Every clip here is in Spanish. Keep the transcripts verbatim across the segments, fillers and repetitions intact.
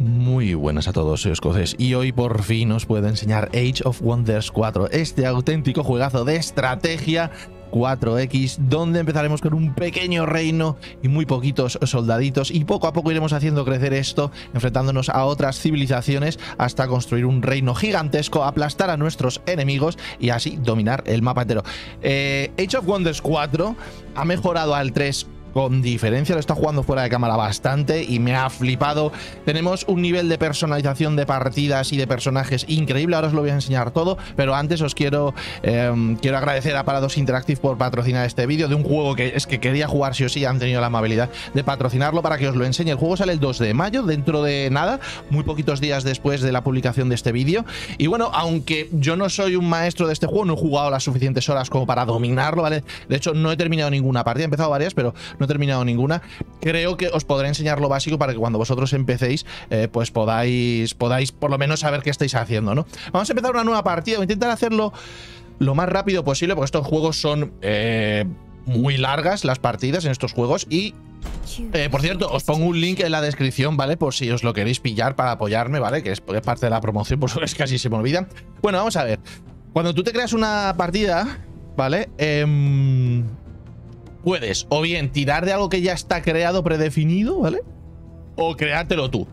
Muy buenas a todos, soy Escocés y hoy por fin os puedo enseñar Age of Wonders cuatro, este auténtico juegazo de estrategia cuatro equis, donde empezaremos con un pequeño reino y muy poquitos soldaditos y poco a poco iremos haciendo crecer esto, enfrentándonos a otras civilizaciones hasta construir un reino gigantesco, aplastar a nuestros enemigos y así dominar el mapa entero. Eh, Age of Wonders cuatro ha mejorado al tres con diferencia, lo está jugando fuera de cámara bastante y me ha flipado. Tenemos un nivel de personalización de partidas y de personajes increíble, ahora os lo voy a enseñar todo, pero antes os quiero eh, quiero agradecer a Paradox Interactive por patrocinar este vídeo de un juego que es que quería jugar sí o sí, han tenido la amabilidad de patrocinarlo para que os lo enseñe. El juego sale el dos de mayo, dentro de nada, muy poquitos días después de la publicación de este vídeo, y bueno, aunque yo no soy un maestro de este juego, no he jugado las suficientes horas como para dominarlo, ¿vale? De hecho, no he terminado ninguna partida, he empezado varias, pero no he terminado ninguna. Creo que os podré enseñar lo básico para que cuando vosotros empecéis, eh, pues podáis, podáis por lo menos saber qué estáis haciendo, ¿no? Vamos a empezar una nueva partida. Voy a intentar hacerlo lo más rápido posible, porque estos juegos son eh, muy largas, las partidas en estos juegos. Y, eh, por cierto, os pongo un link en la descripción, ¿vale? Por si os lo queréis pillar para apoyarme, ¿vale? Que es, es parte de la promoción, por eso es casi se me olvida. Bueno, vamos a ver. Cuando tú te creas una partida, ¿vale? Eh... puedes o bien tirar de algo que ya está creado, predefinido, ¿vale? O creártelo tú.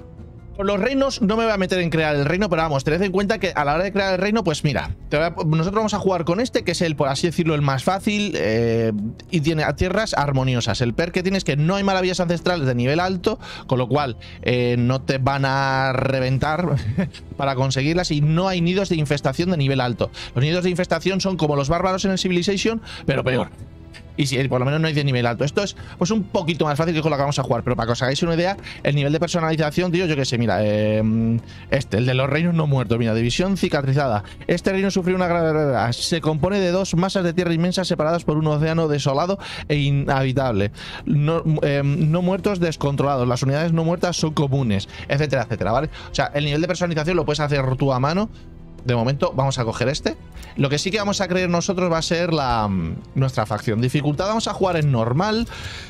Con los reinos no me voy a meter en crear el reino, pero vamos, tened en cuenta que a la hora de crear el reino, pues mira, te voy a, nosotros vamos a jugar con este, que es el, por así decirlo, el más fácil, eh, y tiene tierras armoniosas. El perk que tiene es que no hay maravillas ancestrales de nivel alto, con lo cual eh, no te van a reventar para conseguirlas, y no hay nidos de infestación de nivel alto. Los nidos de infestación son como los bárbaros en el Civilization, pero peor. Y si por lo menos no hay de nivel alto. Esto es pues un poquito más fácil que con lo que vamos a jugar. Pero para que os hagáis una idea, el nivel de personalización, tío, yo qué sé, mira, eh, este, el de los reinos no muertos, mira, división cicatrizada. Este reino sufrió una gran... Se compone de dos masas de tierra inmensas separadas por un océano desolado e inhabitable. No, eh, no muertos descontrolados. Las unidades no muertas son comunes, etcétera, etcétera, ¿vale? O sea, el nivel de personalización lo puedes hacer tú a mano. De momento vamos a coger este. Lo que sí que vamos a creer nosotros va a ser la nuestra facción. Dificultad vamos a jugar en normal.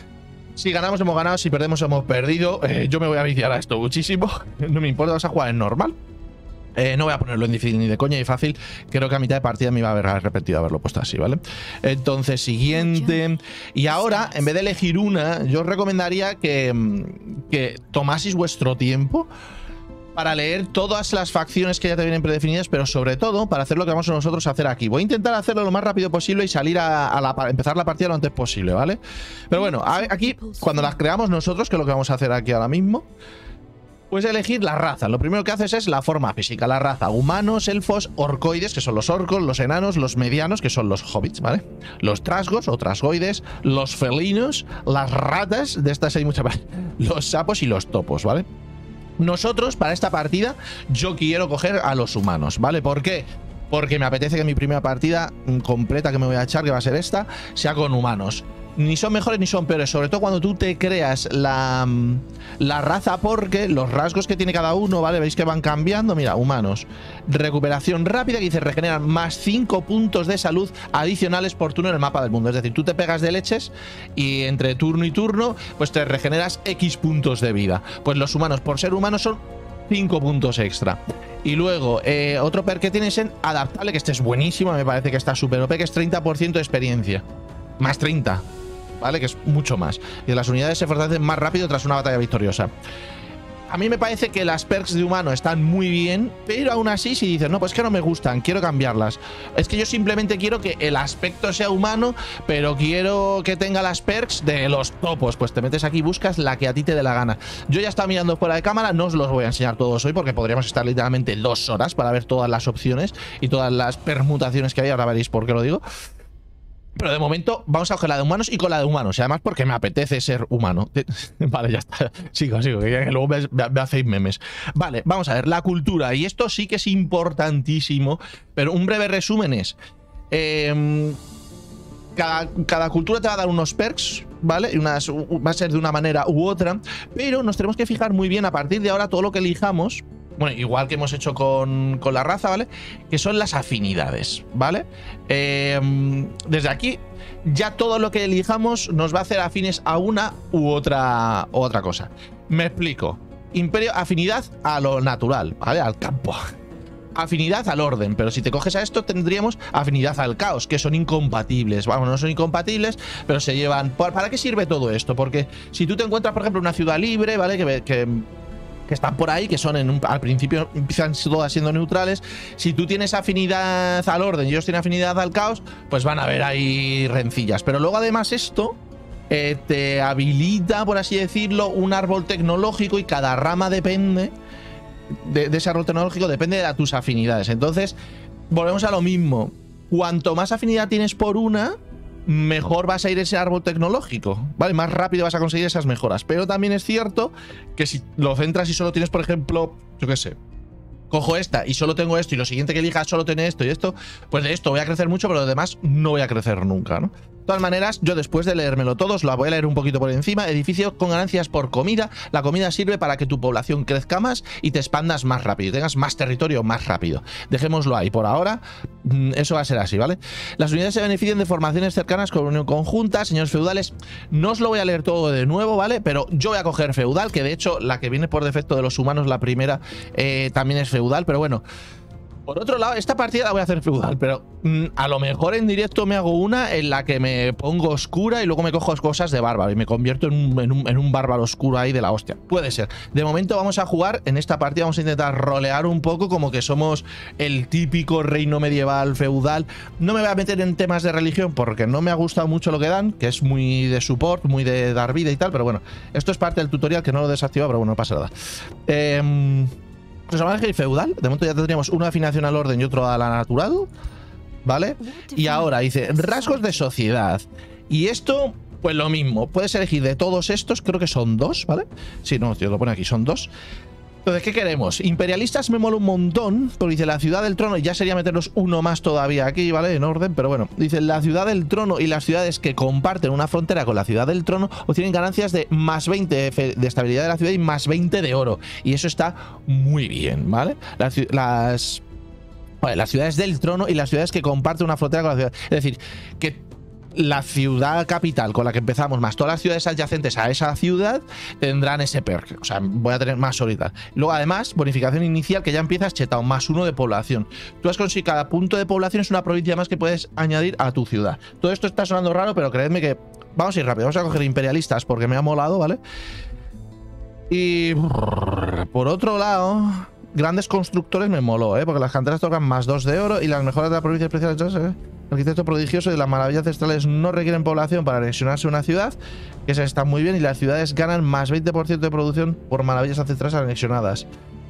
Si ganamos hemos ganado, si perdemos hemos perdido. Eh, yo me voy a viciar a esto muchísimo. No me importa, vamos a jugar en normal. Eh, no voy a ponerlo en difícil ni de coña y fácil. Creo que a mitad de partida me iba a haber arrepentido de haberlo puesto así, ¿vale? Entonces, siguiente. Y ahora, en vez de elegir una, yo os recomendaría que, que tomaseis vuestro tiempo para leer todas las facciones que ya te vienen predefinidas, pero sobre todo para hacer lo que vamos nosotros a hacer aquí. Voy a intentar hacerlo lo más rápido posible y salir a, a, la, a empezar la partida lo antes posible, ¿vale? Pero bueno, a, aquí, cuando las creamos nosotros, que es lo que vamos a hacer aquí ahora mismo, puedes elegir la raza. Lo primero que haces es la forma física, la raza. Humanos, elfos, orcoides, que son los orcos, los enanos, los medianos, que son los hobbits, ¿vale? Los trasgos o trasgoides, los felinos, las ratas, de estas hay muchas más, los sapos y los topos, ¿vale? Nosotros, para esta partida, yo quiero coger a los humanos, ¿vale? ¿Por qué? Porque me apetece que mi primera partida completa que me voy a echar, que va a ser esta, sea con humanos. Ni son mejores ni son peores, sobre todo cuando tú te creas la, la raza, porque los rasgos que tiene cada uno, ¿vale? Veis que van cambiando. Mira, humanos. Recuperación rápida, que dice regeneran más cinco puntos de salud adicionales por turno en el mapa del mundo. Es decir, tú te pegas de leches y entre turno y turno, pues te regeneras X puntos de vida. Pues los humanos, por ser humanos, son cinco puntos extra. Y luego, eh, otro perk que tienes en adaptable, que este es buenísimo, me parece que está súper O P, que es treinta por ciento de experiencia. Más treinta. ¿Vale? Que es mucho más. Y las unidades se fortalecen más rápido tras una batalla victoriosa. A mí me parece que las perks de humano están muy bien, pero aún así si dices, no, pues que no me gustan, quiero cambiarlas. Es que yo simplemente quiero que el aspecto sea humano, pero quiero que tenga las perks de los topos. Pues te metes aquí y buscas la que a ti te dé la gana. Yo ya estaba mirando fuera de cámara, no os los voy a enseñar todos hoy, porque podríamos estar literalmente dos horas para ver todas las opciones y todas las permutaciones que hay. Ahora veréis por qué lo digo. Pero de momento vamos a coger la de humanos y con la de humanos. Y además porque me apetece ser humano. Vale, ya está. Sigo, sigo. Que luego me, me, me hacéis memes. Vale, vamos a ver. La cultura. Y esto sí que es importantísimo. Pero un breve resumen es... Eh, cada, cada cultura te va a dar unos perks, ¿vale? Y unas, va a ser de una manera u otra. Pero nos tenemos que fijar muy bien a partir de ahora todo lo que elijamos. Bueno, igual que hemos hecho con, con la raza, ¿vale? Que son las afinidades, ¿vale? Eh, desde aquí, ya todo lo que elijamos nos va a hacer afines a una u otra, u otra cosa. Me explico. Imperio, afinidad a lo natural, ¿vale? Al campo. Afinidad al orden, pero si te coges a esto tendríamos afinidad al caos, que son incompatibles. Vamos, no son incompatibles, pero se llevan... ¿Para qué sirve todo esto? Porque si tú te encuentras, por ejemplo, una ciudad libre, ¿vale? Que... que que están por ahí, que son en un, al principio empiezan todas siendo neutrales. Si tú tienes afinidad al orden y ellos tienen afinidad al caos, pues van a haber ahí rencillas. Pero luego además esto eh, te habilita, por así decirlo, un árbol tecnológico y cada rama depende de, de ese árbol tecnológico, depende de tus afinidades. Entonces, volvemos a lo mismo. Cuanto más afinidad tienes por una, mejor vas a ir ese árbol tecnológico, ¿vale? Más rápido vas a conseguir esas mejoras. Pero también es cierto que si lo centras y solo tienes, por ejemplo, yo qué sé, cojo esta y solo tengo esto y lo siguiente que elija solo tiene esto y esto, pues de esto voy a crecer mucho, pero de demás no voy a crecer nunca, ¿no? De todas maneras, yo después de leérmelo todo, os la voy a leer un poquito por encima. Edificio con ganancias por comida. La comida sirve para que tu población crezca más y te expandas más rápido, y tengas más territorio más rápido. Dejémoslo ahí por ahora. Eso va a ser así, ¿vale? Las unidades se benefician de formaciones cercanas con unión conjunta. Señores feudales, no os lo voy a leer todo de nuevo, ¿vale? Pero yo voy a coger feudal, que de hecho la que viene por defecto de los humanos, la primera, eh, también es feudal, pero bueno. Por otro lado, esta partida la voy a hacer feudal, pero mmm, a lo mejor en directo me hago una en la que me pongo oscura y luego me cojo cosas de bárbaro y me convierto en un, en un, en un bárbaro oscuro ahí de la hostia. Puede ser. De momento vamos a jugar, en esta partida vamos a intentar rolear un poco como que somos el típico reino medieval feudal. No me voy a meter en temas de religión porque no me ha gustado mucho lo que dan, que es muy de support, muy de dar vida y tal, pero bueno, esto es parte del tutorial que no lo he desactivado, pero bueno, no pasa nada. Eh... Personaje feudal, de momento ya tendríamos una afinación al orden y otro a la natural, ¿vale? Y ahora dice rasgos de sociedad. Y esto, pues lo mismo, puedes elegir de todos estos, creo que son dos, ¿vale? Sí, no, tío, lo pone aquí, son dos. Entonces, ¿qué queremos? Imperialistas me mola un montón, porque dice la ciudad del trono, y ya sería meterlos uno más todavía aquí, ¿vale? En orden, pero bueno. Dice la ciudad del trono y las ciudades que comparten una frontera con la ciudad del trono obtienen ganancias de más veinte de estabilidad de la ciudad y más veinte de oro. Y eso está muy bien, ¿vale? Las... las Vale, las ciudades del trono y las ciudades que comparten una frontera con la ciudad. Es decir, que la ciudad capital con la que empezamos, más todas las ciudades adyacentes a esa ciudad, tendrán ese perk. O sea, voy a tener más ahorita. Luego, además, bonificación inicial que ya empiezas chetado, más uno de población. Tú has conseguido cada punto de población es una provincia más que puedes añadir a tu ciudad. Todo esto está sonando raro, pero creedme que vamos a ir rápido. Vamos a coger imperialistas porque me ha molado, ¿vale? Y por otro lado, grandes constructores me moló, ¿eh? Porque las canteras tocan más dos de oro y las mejoras de la provincia especiales, ¿eh? Arquitecto prodigioso y las maravillas ancestrales no requieren población para anexionarse una ciudad, que esa está muy bien, y las ciudades ganan más veinte por ciento de producción por maravillas ancestrales anexionadas.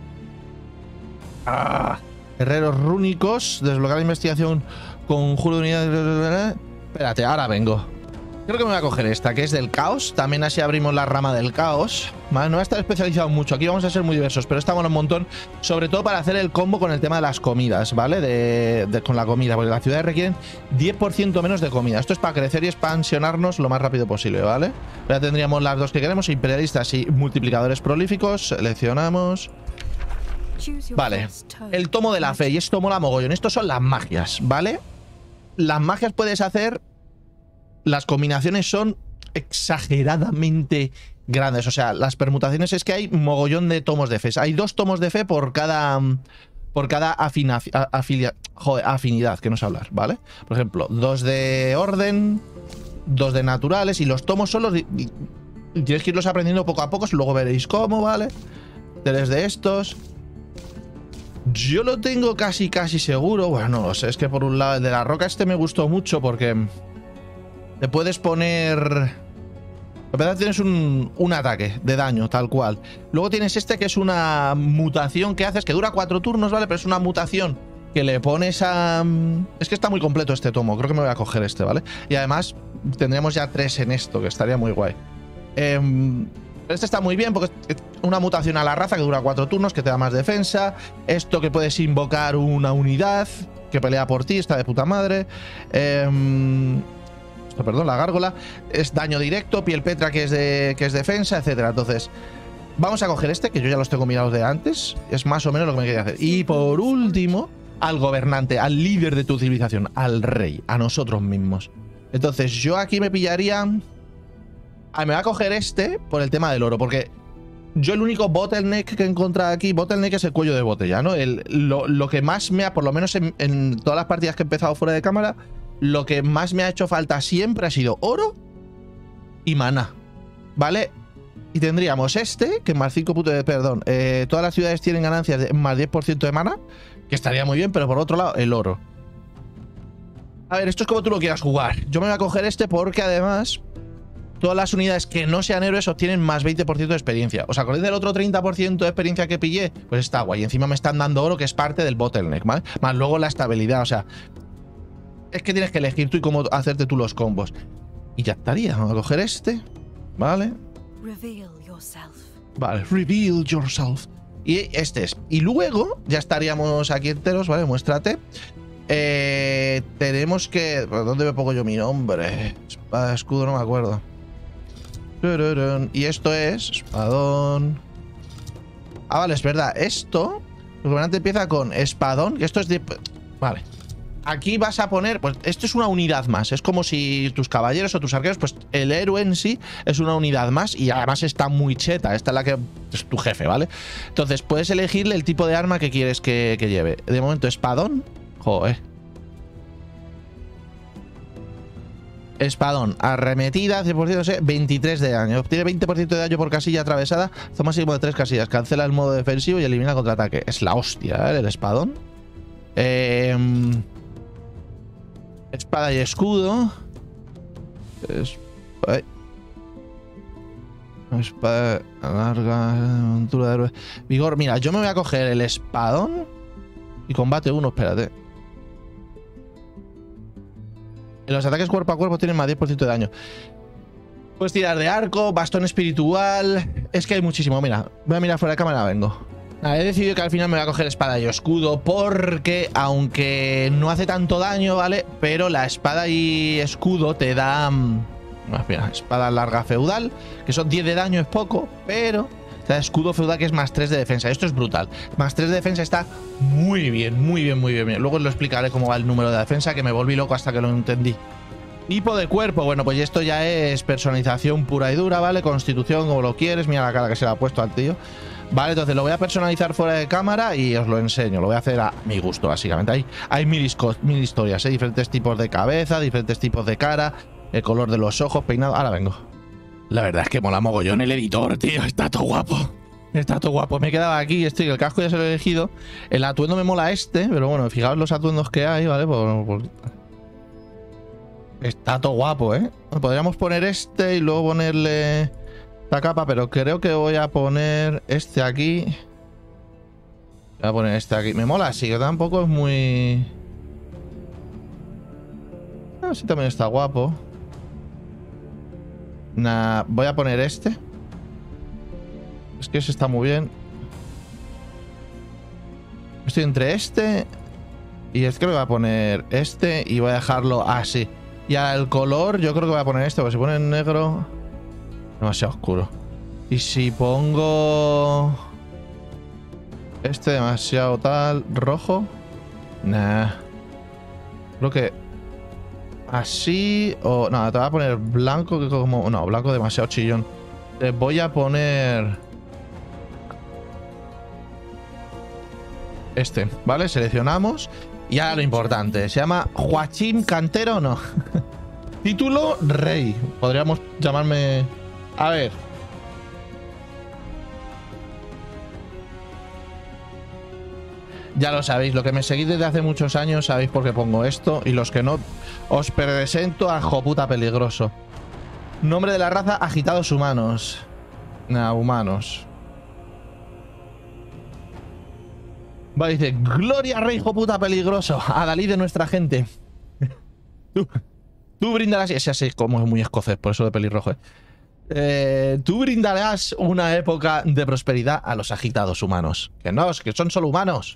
Ah, herreros rúnicos, desbloquear la investigación, conjuro de unidades. Espérate, ahora vengo. Creo que me voy a coger esta, que es del caos. También así abrimos la rama del caos. ¿Vale? No va a estar especializado mucho. Aquí vamos a ser muy diversos, pero está bueno un montón. Sobre todo para hacer el combo con el tema de las comidas, ¿vale? De, de, con la comida, porque las ciudades requieren diez por ciento menos de comida. Esto es para crecer y expansionarnos lo más rápido posible, ¿vale? Ya tendríamos las dos que queremos, imperialistas y multiplicadores prolíficos. Seleccionamos. Vale. El tomo de la fe. Y esto mola mogollón. Estos son las magias, ¿vale? Las magias puedes hacer... Las combinaciones son exageradamente grandes. O sea, las permutaciones es que hay mogollón de tomos de fe. Hay dos tomos de fe por cada por cada afina, afilia, joder, afinidad, que no sé hablar, ¿vale? Por ejemplo, dos de orden, dos de naturales, y los tomos son los... Tienes que irlos aprendiendo poco a poco, luego veréis cómo, ¿vale? Tres de estos... Yo lo tengo casi casi seguro. Bueno, no lo sé, es que por un lado el de la roca este me gustó mucho porque... Te puedes poner... En verdad tienes un, un ataque de daño, tal cual. Luego tienes este que es una mutación que haces, que dura cuatro turnos, ¿vale? Pero es una mutación que le pones a... Es que está muy completo este tomo. Creo que me voy a coger este, ¿vale? Y además tendríamos ya tres en esto, que estaría muy guay. Eh, este está muy bien porque es una mutación a la raza que dura cuatro turnos, que te da más defensa. Esto que puedes invocar una unidad que pelea por ti, está de puta madre. Eh... Perdón, la gárgola es daño directo, piel petra que es de que es defensa, etcétera. Entonces, vamos a coger este, que yo ya los tengo mirados de antes. Es más o menos lo que me quería hacer. Y por último, al gobernante, al líder de tu civilización, al rey, a nosotros mismos. Entonces, yo aquí me pillaría... Ah, me voy a coger este por el tema del oro, porque Yo el único bottleneck que he encontrado aquí, bottleneck es el cuello de botella, ¿no? El, lo, lo que más me ha, por lo menos en, en todas las partidas que he empezado fuera de cámara, lo que más me ha hecho falta siempre ha sido oro y maná, ¿vale? Y tendríamos este, que más cinco puntos de perdón. Eh, todas las ciudades tienen ganancias de más diez por ciento de maná, que estaría muy bien, pero por otro lado, el oro. A ver, esto es como tú lo quieras jugar. Yo me voy a coger este porque además todas las unidades que no sean héroes obtienen más veinte por ciento de experiencia. ¿Os acordáis del otro treinta por ciento de experiencia que pillé? Pues está guay. Y encima me están dando oro, que es parte del bottleneck, ¿vale? Más luego la estabilidad, o sea... Es que tienes que elegir tú y cómo hacerte tú los combos. Y ya estaría. Vamos a coger este, ¿vale? Reveal yourself. Vale, reveal yourself. Y este es. Y luego ya estaríamos aquí enteros, ¿vale? Muéstrate. Eh, tenemos que... ¿Dónde me pongo yo mi nombre? Espada, escudo, no me acuerdo. Y esto es... Espadón... Ah, vale, es verdad. Esto... El gobernante empieza con espadón. Que esto es de... Vale. Aquí vas a poner... Pues esto es una unidad más. Es como si tus caballeros o tus arqueros... Pues el héroe en sí es una unidad más. Y además está muy cheta. Esta es la que... Es tu jefe, ¿vale? Entonces puedes elegirle el tipo de arma que quieres que, que lleve. De momento, espadón... Joder. Espadón, arremetida, cien por ciento, veintitrés de daño. Obtiene veinte por ciento de daño por casilla atravesada. Zona máximo de tres casillas. Cancela el modo defensivo y elimina contraataque. Es la hostia, ¿eh? El espadón. Eh, espada y escudo. Es, eh, espada larga. Montura de héroe. Vigor, mira, yo me voy a coger el espadón. Y combate uno, espérate. En los ataques cuerpo a cuerpo tienen más diez por ciento de daño. Puedes tirar de arco, bastón espiritual. Es que hay muchísimo. Mira, voy a mirar fuera de cámara, vengo. Nada, he decidido que al final me voy a coger espada y escudo. Porque, aunque no hace tanto daño, ¿vale? Pero la espada y escudo te da... Mira, espada larga feudal, que son diez de daño, es poco, pero... O sea, escudo feudal que es más tres de defensa. Esto es brutal. Más tres de defensa está muy bien, muy bien, muy bien. Luego os lo explicaré cómo va el número de defensa, que me volví loco hasta que lo entendí. Tipo de cuerpo. Bueno, pues esto ya es personalización pura y dura, ¿vale? Constitución, como lo quieres. Mira la cara que se le ha puesto al tío. Vale, entonces lo voy a personalizar fuera de cámara y os lo enseño. Lo voy a hacer a mi gusto, básicamente. Hay, hay mil, mil historias, ¿eh? Diferentes tipos de cabeza, diferentes tipos de cara, el color de los ojos, peinado. Ahora vengo. La verdad es que mola mogollón el editor, tío. Está todo guapo. Está todo guapo. Me he quedado aquí. Estoy, el casco ya se lo he elegido. El atuendo me mola este. Pero bueno, fijaos los atuendos que hay, ¿vale? Por, por... Está todo guapo, ¿eh? Podríamos poner este y luego ponerle esta capa. Pero creo que voy a poner este aquí. Voy a poner este aquí. Me mola así, que tampoco es muy... Así también está guapo. Nah, voy a poner este. Es que ese está muy bien. Estoy entre este y es que le voy a poner este y voy a dejarlo así. Y al color yo creo que voy a poner este, porque si pone en negro demasiado oscuro. Y si pongo este demasiado tal, rojo. Nah. Creo que así o... No, te voy a poner blanco, que como... No, blanco demasiado chillón. Te voy a poner... Este, ¿vale? Seleccionamos. Y ahora lo importante. ¿Se llama Joachim Cantero o no? Título, rey. Podríamos llamarme... A ver. Ya lo sabéis, lo que me seguís desde hace muchos años sabéis por qué pongo esto. Y los que no, os presento a Joputa Peligroso. Nombre de la raza, agitados humanos. Nah, humanos. Vale, dice, Gloria Rey Joputa Peligroso, Adalid de nuestra gente. tú, tú brindarás... Ese así como es muy escocés, por eso de pelirrojo, ¿eh? Eh, tú brindarás una época de prosperidad a los agitados humanos. Que no, que son solo humanos.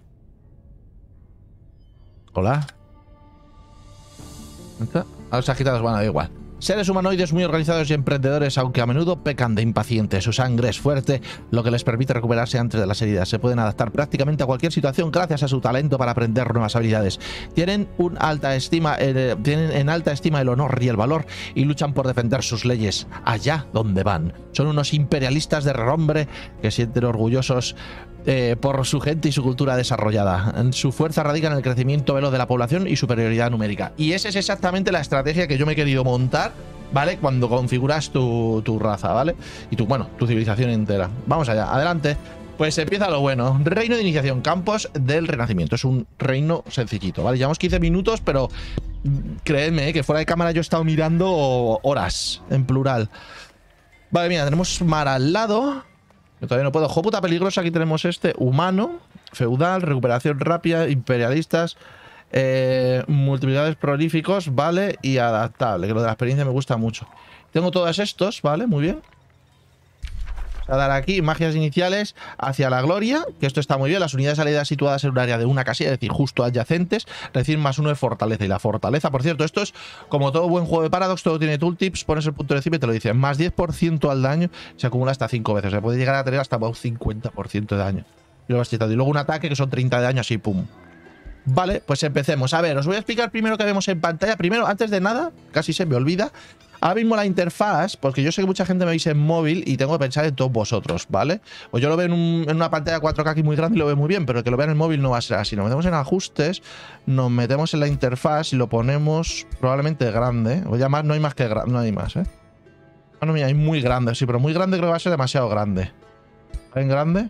Hola. A los agitados, bueno, da igual. Seres humanoides muy organizados y emprendedores, aunque a menudo pecan de impacientes. Su sangre es fuerte, lo que les permite recuperarse antes de las heridas. Se pueden adaptar prácticamente a cualquier situación gracias a su talento para aprender nuevas habilidades. Tienen, un alta estima, eh, tienen en alta estima el honor y el valor y luchan por defender sus leyes allá donde van. Son unos imperialistas de renombre que sienten orgullosos Eh, por su gente y su cultura desarrollada. Su fuerza radica en el crecimiento veloz de la población y superioridad numérica. Y esa es exactamente la estrategia que yo me he querido montar, ¿vale? Cuando configuras tu, tu raza, ¿vale? Y tu, bueno, tu civilización entera. Vamos allá, adelante. Pues empieza lo bueno. Reino de iniciación, campos del renacimiento. Es un reino sencillito, ¿vale? Llevamos quince minutos, pero créeme, ¿eh? Que fuera de cámara yo he estado mirando horas, en plural. Vale, mira, tenemos mar al lado. Yo todavía no puedo. Joputa peligrosa. Aquí tenemos este. Humano. Feudal. Recuperación rápida. Imperialistas. Eh, multiplicidades prolíficos. Vale. Y adaptable. Que lo de la experiencia me gusta mucho. Tengo todos estos. Vale. Muy bien. A dar aquí magias iniciales hacia la gloria, que esto está muy bien. Las unidades aliadas situadas en un área de una casilla, es decir, justo adyacentes, reciben más uno de fortaleza. Y la fortaleza, por cierto, esto es como todo buen juego de Paradox, todo tiene tooltips, pones el punto de encima y te lo dice. Más diez por ciento al daño se acumula hasta cinco veces. Se puede llegar a tener hasta un cincuenta por ciento de daño. Y luego, y luego un ataque que son treinta de daño, así, pum. Vale, pues empecemos. A ver, os voy a explicar primero que vemos en pantalla. Primero, antes de nada, casi se me olvida. Ahora mismo la interfaz, porque yo sé que mucha gente me veis en móvil y tengo que pensar en todos vosotros, ¿vale? Pues yo lo veo en, un, en una pantalla cuatro K aquí muy grande y lo veo muy bien, pero el que lo vea en el móvil no va a ser así. Nos metemos en ajustes, nos metemos en la interfaz y lo ponemos probablemente grande. Voy a llamar, no hay más que grande, no hay más, ¿eh? Ah, no, mira, hay muy grande, sí, pero muy grande creo que va a ser demasiado grande. ¿En grande?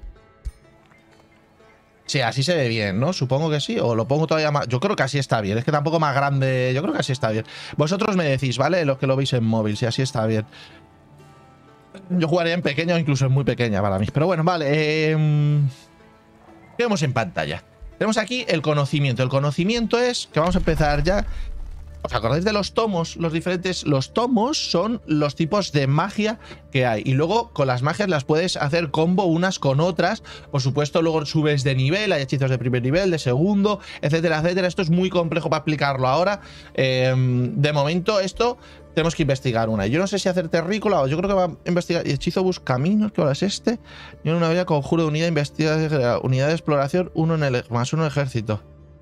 Sí, así se ve bien, ¿no? Supongo que sí. O lo pongo todavía más. Yo creo que así está bien. Es que tampoco más grande. Yo creo que así está bien. Vosotros me decís, ¿vale? Los que lo veis en móvil, si así está bien. Yo jugaría en pequeño o incluso en muy pequeña para mí. Pero bueno, vale. Eh, ¿qué vemos en pantalla? Tenemos aquí el conocimiento. El conocimiento es que vamos a empezar ya. ¿Os acordáis de los tomos? Los diferentes. Los tomos son los tipos de magia que hay. Y luego con las magias las puedes hacer combo unas con otras. Por supuesto, luego subes de nivel. Hay hechizos de primer nivel, de segundo, etcétera, etcétera. Esto es muy complejo para explicarlo ahora. Eh, de momento, esto tenemos que investigar una. Yo no sé si hacer terrícola o yo creo que va a investigar. Hechizo buscaminos, ¿qué hora es este? Yo en una bella conjuro de unidad, investigación, unidad de exploración, uno en el más uno ejército.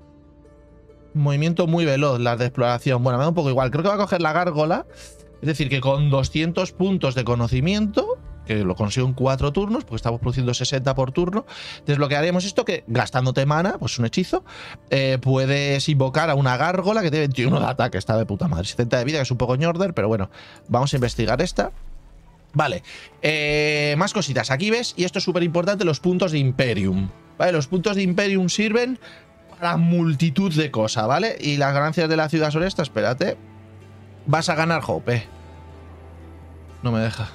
Movimiento muy veloz, las de exploración. Bueno, me da un poco igual. Creo que va a coger la gárgola. Es decir, que con doscientos puntos de conocimiento, que lo consigo en cuatro turnos, porque estamos produciendo sesenta por turno, desbloquearemos esto que, gastándote mana, pues un hechizo, eh, puedes invocar a una gárgola que tiene veintiuno de ataque. Está de puta madre. setenta de vida, que es un poco ñorder, pero bueno, vamos a investigar esta. Vale, eh, más cositas. Aquí ves, y esto es súper importante, los puntos de Imperium. Vale, los puntos de Imperium sirven para multitud de cosas, ¿vale? Y las ganancias de la ciudad son estas, espérate. Vas a ganar, jope. No me deja.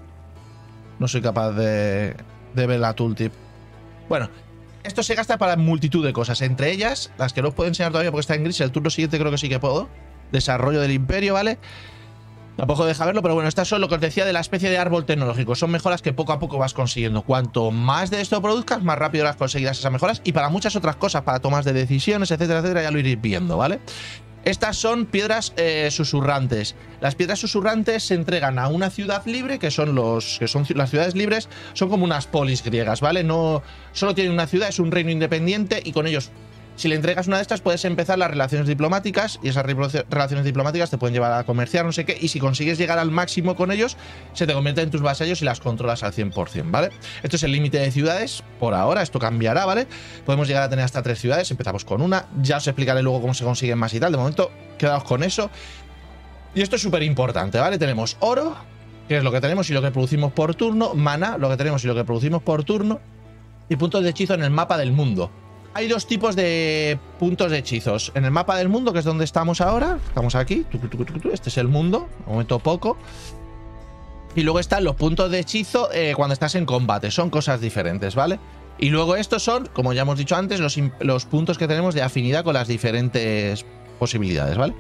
No soy capaz de, de ver la tooltip. Bueno, esto se gasta para multitud de cosas. Entre ellas, las que no os puedo enseñar todavía porque está en gris. El turno siguiente creo que sí que puedo. Desarrollo del imperio, ¿vale? Tampoco deja verlo, pero bueno, estas son lo que os decía de la especie de árbol tecnológico. Son mejoras que poco a poco vas consiguiendo. Cuanto más de esto produzcas, más rápido las conseguirás esas mejoras. Y para muchas otras cosas, para tomas de decisiones, etcétera, etcétera, ya lo iréis viendo, ¿vale? Estas son piedras eh, susurrantes. Las piedras susurrantes se entregan a una ciudad libre, que son los que son las ciudades libres, son como unas polis griegas, ¿vale? No solo tienen una ciudad, es un reino independiente y con ellos, si le entregas una de estas, puedes empezar las relaciones diplomáticas y esas relaciones diplomáticas te pueden llevar a comerciar, no sé qué, y si consigues llegar al máximo con ellos, se te convierten en tus vasallos y las controlas al cien por cien, ¿vale? Esto es el límite de ciudades por ahora, esto cambiará, ¿vale? Podemos llegar a tener hasta tres ciudades, empezamos con una, ya os explicaré luego cómo se consiguen más y tal, de momento quedaos con eso. Y esto es súper importante, ¿vale? Tenemos oro, que es lo que tenemos y lo que producimos por turno, mana, lo que tenemos y lo que producimos por turno, y puntos de hechizo en el mapa del mundo. Hay dos tipos de puntos de hechizos. En el mapa del mundo, que es donde estamos ahora. Estamos aquí. Este es el mundo. De momento poco. Y luego están los puntos de hechizo eh, cuando estás en combate. Son cosas diferentes, ¿vale? Y luego estos son, como ya hemos dicho antes, los, los puntos que tenemos de afinidad con las diferentes posibilidades, ¿vale?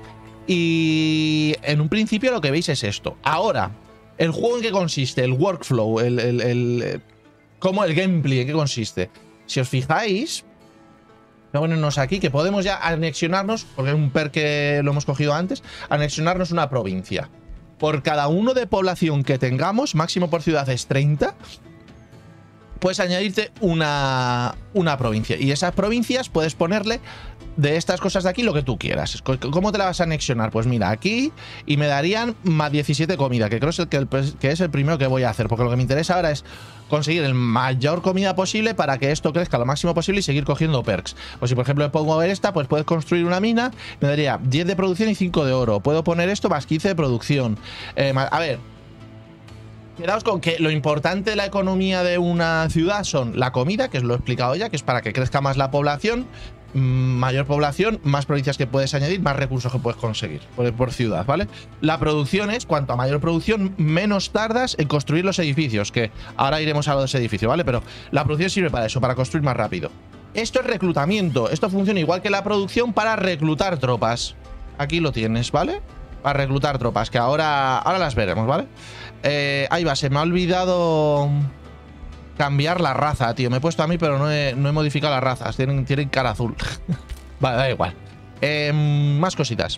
Y en un principio lo que veis es esto. Ahora, ¿el juego en qué consiste? El workflow, el, el, el, el ¿cómo el gameplay en qué consiste? Si os fijáis, voy a ponernos aquí, que podemos ya anexionarnos, porque es un perk que lo hemos cogido antes, anexionarnos una provincia. por cada uno de población que tengamos, máximo por ciudad es treinta, puedes añadirte una, una provincia. Y esas provincias puedes ponerle de estas cosas de aquí lo que tú quieras. ¿Cómo te la vas a anexionar? Pues mira, aquí y me darían más diecisiete comida, que creo que, el, que es el primero que voy a hacer, porque lo que me interesa ahora es conseguir el mayor comida posible para que esto crezca lo máximo posible y seguir cogiendo perks. Pues si por ejemplo le pongo a ver esta, pues puedes construir una mina, me daría diez de producción y cinco de oro. Puedo poner esto más quince de producción. Eh, más, a ver, quedaos con que lo importante de la economía de una ciudad son la comida, que os lo he explicado ya, que es para que crezca más la población. Mayor población, más provincias que puedes añadir, más recursos que puedes conseguir por, por ciudad, ¿vale? La producción es, cuanto a mayor producción, menos tardas en construir los edificios, que ahora iremos a los edificios, ¿vale? Pero la producción sirve para eso, para construir más rápido. Esto es reclutamiento, esto funciona igual que la producción para reclutar tropas. Aquí lo tienes, ¿vale? Para reclutar tropas, que ahora, ahora las veremos, ¿vale? Eh, ahí va, se me ha olvidado cambiar la raza, tío. Me he puesto a mí, pero no he, no he modificado las razas. Tienen, tienen cara azul. Vale, da igual. Eh, más cositas.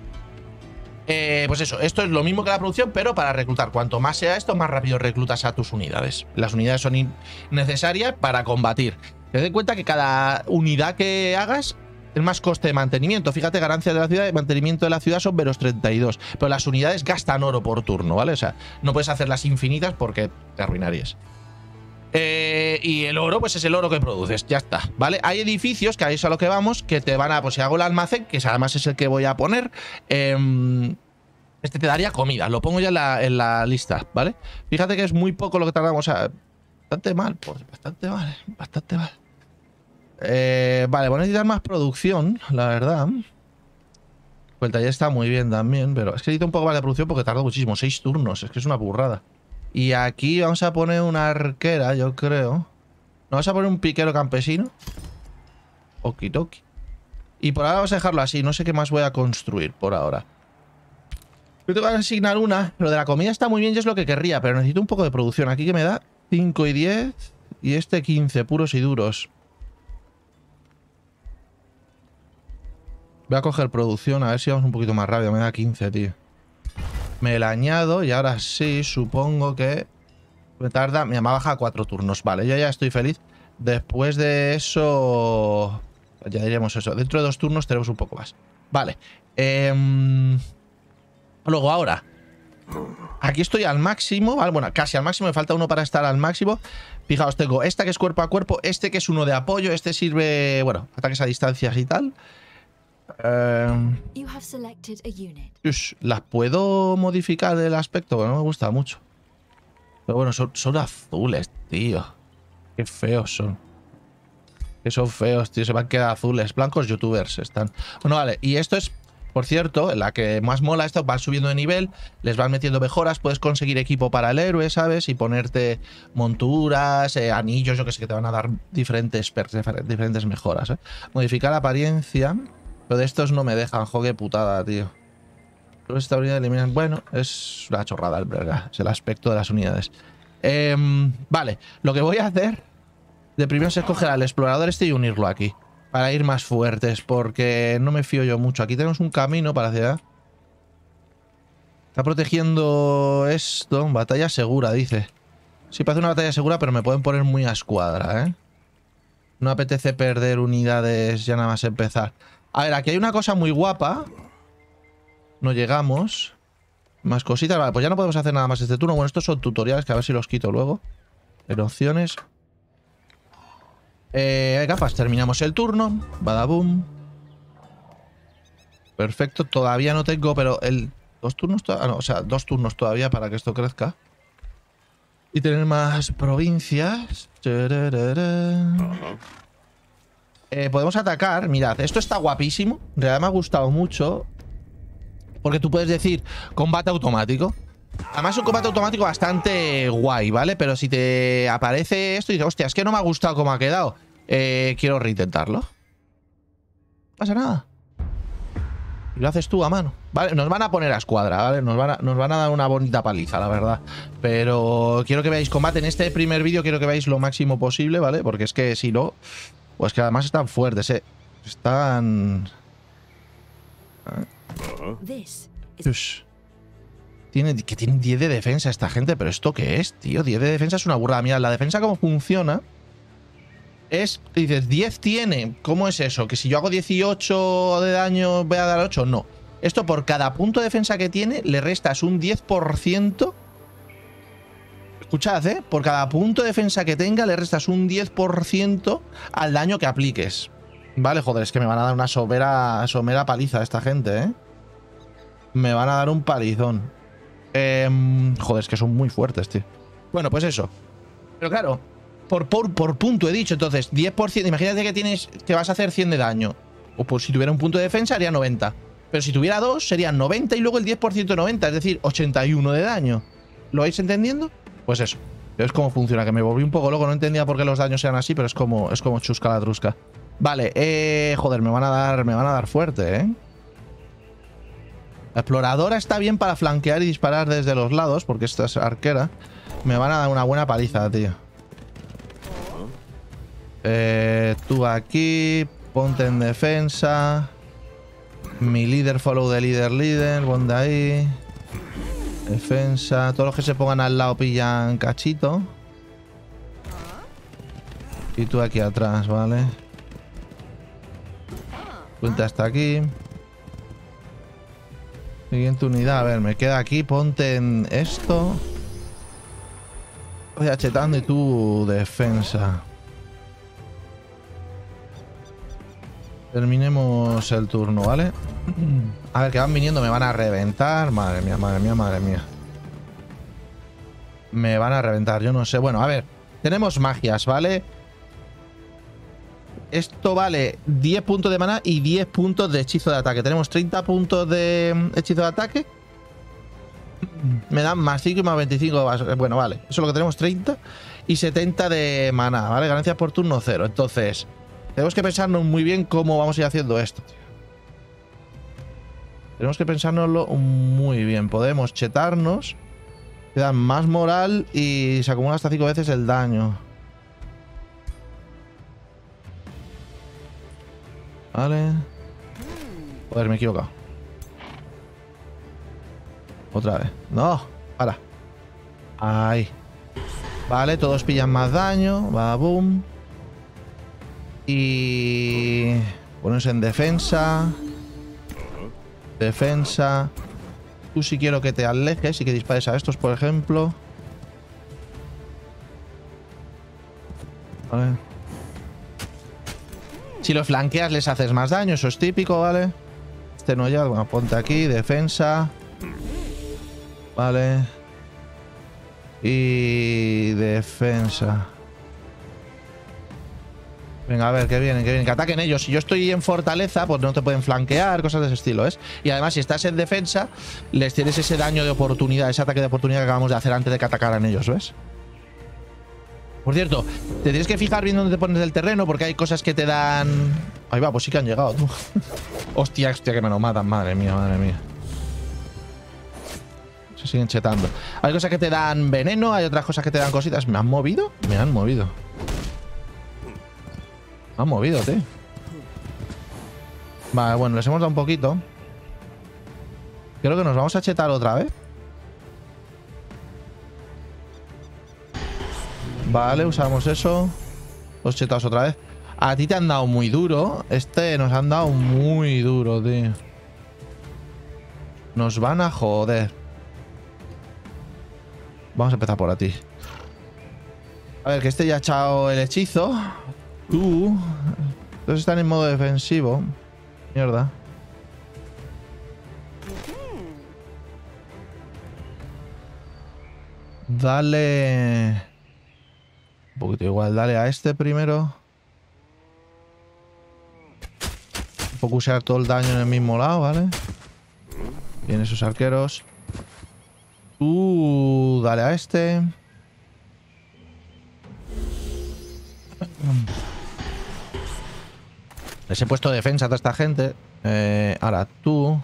Eh, pues eso, esto es lo mismo que la producción, pero para reclutar. Cuanto más sea esto, más rápido reclutas a tus unidades. Las unidades son necesarias para combatir. Ten en cuenta que cada unidad que hagas es más coste de mantenimiento. Fíjate, ganancias de la ciudad y mantenimiento de la ciudad son menos treinta y dos. Pero las unidades gastan oro por turno, ¿vale? O sea, no puedes hacerlas infinitas porque te arruinarías. Eh, y el oro, pues es el oro que produces, ya está, ¿vale? Hay edificios, que ahí es a lo que vamos, que te van a, pues si hago el almacén, que además es el que voy a poner, eh, este te daría comida, lo pongo ya en la, en la lista, ¿vale? Fíjate que es muy poco lo que tardamos, a, bastante mal, pues bastante mal, bastante mal. Eh, vale, voy a necesitar más producción, la verdad. Pues el taller está muy bien también, pero es que necesito un poco más de producción porque tardo muchísimo, seis turnos, es que es una burrada. Y aquí vamos a poner una arquera, yo creo. ¿No vamos a poner un piquero campesino? Okidoki. Y por ahora vamos a dejarlo así. No sé qué más voy a construir por ahora. Yo tengo que asignar una. Lo de la comida está muy bien y es lo que querría, pero necesito un poco de producción. Aquí que me da cinco y diez. Y este quince, puros y duros. Voy a coger producción, a ver si vamos un poquito más rápido. Me da quince, tío. Me la añado y ahora sí, supongo que me tarda, me baja a cuatro turnos. Vale, yo ya estoy feliz. Después de eso, ya diríamos eso. Dentro de dos turnos tenemos un poco más. Vale. Eh, luego ahora, aquí estoy al máximo, ¿vale? Bueno, casi al máximo. Me falta uno para estar al máximo. Fijaos, tengo esta que es cuerpo a cuerpo, este que es uno de apoyo, este sirve, bueno, ataques a distancias y tal. Um, ush, las puedo modificar el aspecto, pero no me gusta mucho. Pero bueno, son, son azules, tío. Qué feos son. Que son feos, tío. Se van a quedar azules. Blancos youtubers están. Bueno, vale. Y esto es, por cierto, la que más mola esto. Van subiendo de nivel, les van metiendo mejoras. Puedes conseguir equipo para el héroe, ¿sabes? Y ponerte monturas, eh, anillos, yo que sé, que te van a dar diferentes perks, diferentes mejoras, ¿eh? Modificar apariencia. Pero de estos no me dejan, joder, putada, tío. Pero esta unidad eliminan. Bueno, es una chorrada, ¿verdad? Es el aspecto de las unidades. Eh, vale, lo que voy a hacer de primero es escoger al explorador este y unirlo aquí. Para ir más fuertes, porque no me fío yo mucho. Aquí tenemos un camino para la ciudad. Está protegiendo esto. Batalla segura, dice. Sí, parece una batalla segura, pero me pueden poner muy a escuadra, ¿eh? No apetece perder unidades ya nada más empezar. A ver, aquí hay una cosa muy guapa. No llegamos. Más cositas. Vale, pues ya no podemos hacer nada más este turno. Bueno, estos son tutoriales que a ver si los quito luego. En opciones. Eh, venga, pues terminamos el turno. Badaboom. Perfecto. Todavía no tengo, pero el... Dos turnos todavía... No, o sea, dos turnos todavía para que esto crezca. Y tener más provincias. Eh, podemos atacar. Mirad, esto está guapísimo. En realidad me ha gustado mucho. Porque tú puedes decir combate automático. Además es un combate automático bastante guay, ¿vale? Pero si te aparece esto y dices, hostia, es que no me ha gustado cómo ha quedado. Eh, quiero reintentarlo. No pasa nada. Y lo haces tú a mano. Vale, nos van a poner a escuadra, ¿vale? Nos van a, nos van a dar una bonita paliza, la verdad. Pero quiero que veáis combate. En este primer vídeo quiero que veáis lo máximo posible, ¿vale? Porque es que si no... Pues que además están fuertes, ¿eh? Están... Ush. Tiene, que tiene diez de defensa esta gente, pero ¿esto qué es, tío? diez de defensa es una burrada. Mira, la defensa cómo funciona es, dices, diez tiene. ¿Cómo es eso? ¿Que si yo hago dieciocho de daño voy a dar ocho? No. Esto por cada punto de defensa que tiene le restas un diez por ciento. Escuchad, ¿eh? Por cada punto de defensa que tenga le restas un diez por ciento al daño que apliques. Vale, joder, es que me van a dar una somera, somera paliza esta gente, ¿eh? Me van a dar un palizón. Eh, joder, es que son muy fuertes, tío. Bueno, pues eso. Pero claro, por, por, por punto he dicho, entonces, diez por ciento. Imagínate que tienes que vas a hacer cien de daño. O pues si tuviera un punto de defensa haría noventa. Pero si tuviera dos, serían noventa y luego el diez por ciento de noventa, es decir, ochenta y uno de daño. ¿Lo vais entendiendo? Pues eso. Es como funciona, que me volví un poco loco. No entendía por qué los daños sean así, pero es como, es como chusca la trusca. Vale, eh, joder, me van a dar, me van a dar fuerte, ¿eh? La exploradora está bien para flanquear y disparar desde los lados, porque esta es arquera. Me van a dar una buena paliza, tío. Eh, tú aquí, ponte en defensa. Mi líder, follow de líder, líder, ponte ahí. Defensa. Todos los que se pongan al lado pillan cachito. Y tú aquí atrás, ¿vale? Ponte hasta aquí. Siguiente unidad. A ver, me queda aquí. Ponte en esto. Voy achetando y tu defensa. Terminemos el turno, ¿vale? A ver, que van viniendo, me van a reventar. Madre mía, madre mía, madre mía. Me van a reventar, yo no sé. Bueno, a ver, tenemos magias, ¿vale? Esto vale diez puntos de maná y diez puntos de hechizo de ataque. Tenemos treinta puntos de hechizo de ataque. Me dan más cinco y más veinticinco. Bueno, vale. Eso es lo que tenemos, treinta y setenta de maná, ¿vale? Ganancias por turno cero. Entonces, tenemos que pensarnos muy bien cómo vamos a ir haciendo esto, tío. Tenemos que pensárnoslo muy bien. Podemos chetarnos. Te dan más moral y se acumula hasta cinco veces el daño. Vale. Joder, me he equivocado. Otra vez. No, para. Ahí. Vale, todos pillan más daño. Va, boom. Y... ponerse en defensa. Defensa. Tú si quiero que te alejes y que dispares a estos, por ejemplo. Vale. Si los flanqueas les haces más daño, eso es típico, ¿vale? Este no ya, bueno, ponte aquí, defensa. Vale. Y defensa. Venga, a ver, que vienen, que vienen, que ataquen ellos. Si yo estoy en fortaleza, pues no te pueden flanquear, cosas de ese estilo, ¿es? Y además, si estás en defensa, les tienes ese daño de oportunidad, ese ataque de oportunidad que acabamos de hacer antes de que atacaran ellos, ¿ves? Por cierto, te tienes que fijar bien dónde te pones del terreno, porque hay cosas que te dan... Ahí va, pues sí que han llegado, tú. Hostia, hostia, que me lo matan, madre mía, madre mía. Se siguen chetando. Hay cosas que te dan veneno, hay otras cosas que te dan cositas. ¿Me han movido? Me han movido. Me han movido, tío. Vale, bueno, les hemos dado un poquito. Creo que nos vamos a chetar otra vez. Vale, usamos eso. Los chetados otra vez. A ti te han dado muy duro. Este nos han dado muy duro, tío. Nos van a joder. Vamos a empezar por a ti. A ver, que este ya ha echado el hechizo. Tú. Entonces están en modo defensivo. Mierda. Dale... un poquito igual. Dale a este primero. Focusear todo el daño en el mismo lado, ¿vale? Bien, esos arqueros. Tú... dale a este. Les he puesto defensa a toda esta gente. Eh, ahora tú.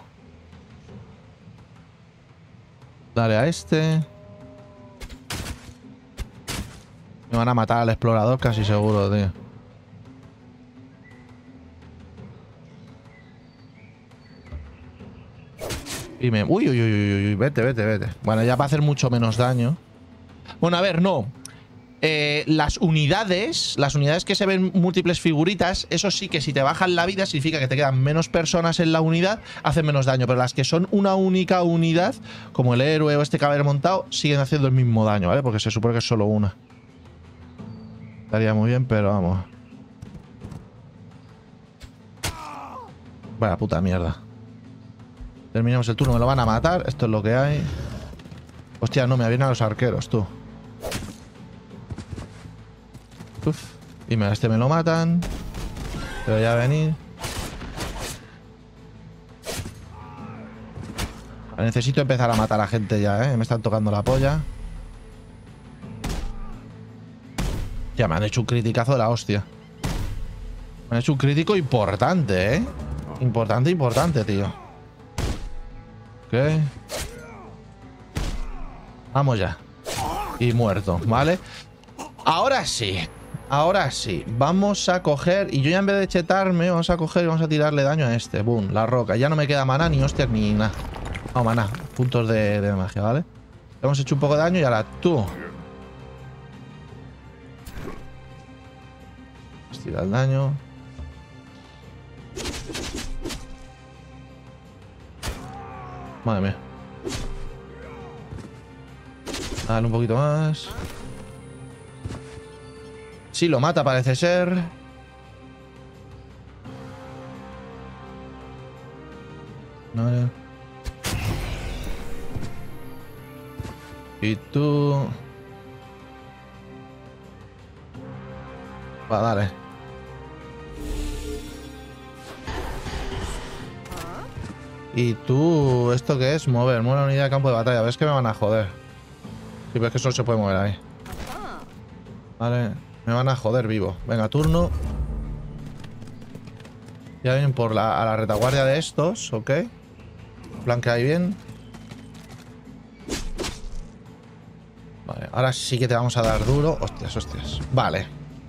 Dale a este. Me van a matar al explorador casi seguro, tío. Y me... Uy, uy, uy, uy, uy, vete, vete, vete. Bueno, ya va a hacer mucho menos daño. Bueno, a ver, no. Eh, las unidades, las unidades que se ven múltiples figuritas, eso sí que si te bajan la vida significa que te quedan menos personas en la unidad, hacen menos daño. Pero las que son una única unidad, como el héroe o este caballo montado, siguen haciendo el mismo daño, ¿vale? Porque se supone que es solo una. Estaría muy bien, pero vamos. Vaya puta mierda. Terminamos el turno, me lo van a matar. Esto es lo que hay. Hostia, no, me vienen a los arqueros, tú. Uf. Y me, este me lo matan. Pero ya venir. Necesito empezar a matar a gente ya, ¿eh? Me están tocando la polla. Ya me han hecho un criticazo de la hostia. Me han hecho un crítico importante, ¿eh? Importante, importante, tío. Ok. Vamos ya. Y muerto, ¿vale? Ahora sí. Ahora sí. Vamos a coger... Y yo ya en vez de chetarme, vamos a coger y vamos a tirarle daño a este. Boom, la roca. Ya no me queda maná, ni hostias, ni nada. No, maná. Puntos de, de magia, ¿vale? Le hemos hecho un poco de daño y ahora tú. Tira el daño. Madre mía. Dale un poquito más. Sí, lo mata, parece ser. Vale. Y tú... Va, dale. Y tú... ¿Esto qué es? Mover. Mueve la unidad de campo de batalla. ¿Ves que me van a joder? Sí, ves que solo se puede mover ahí. Vale. Me van a joder vivo. Venga, turno. Ya vienen por la, a la retaguardia de estos, ok. Flanquea ahí bien. Vale, ahora sí que te vamos a dar duro. Hostias, hostias. Vale.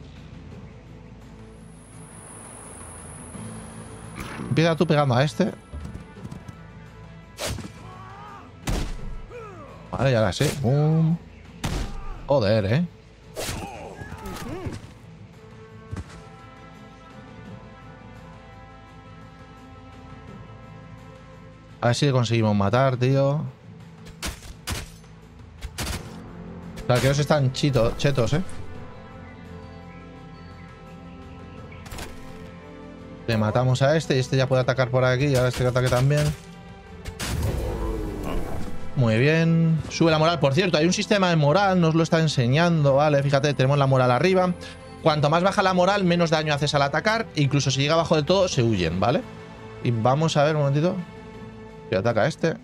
Empieza tú pegando a este. Vale, y ahora sí. Boom. Joder, eh. A ver si le conseguimos matar, tío. Los arqueros están chito, chetos, eh. Le matamos a este y este ya puede atacar por aquí. Y ahora este que ataque también. Muy bien. Sube la moral. Por cierto, hay un sistema de moral. Nos lo está enseñando, ¿vale? Fíjate, tenemos la moral arriba. Cuanto más baja la moral, menos daño haces al atacar. Incluso si llega abajo de todo, se huyen, ¿vale? Y vamos a ver un momentito. Que ataca a este.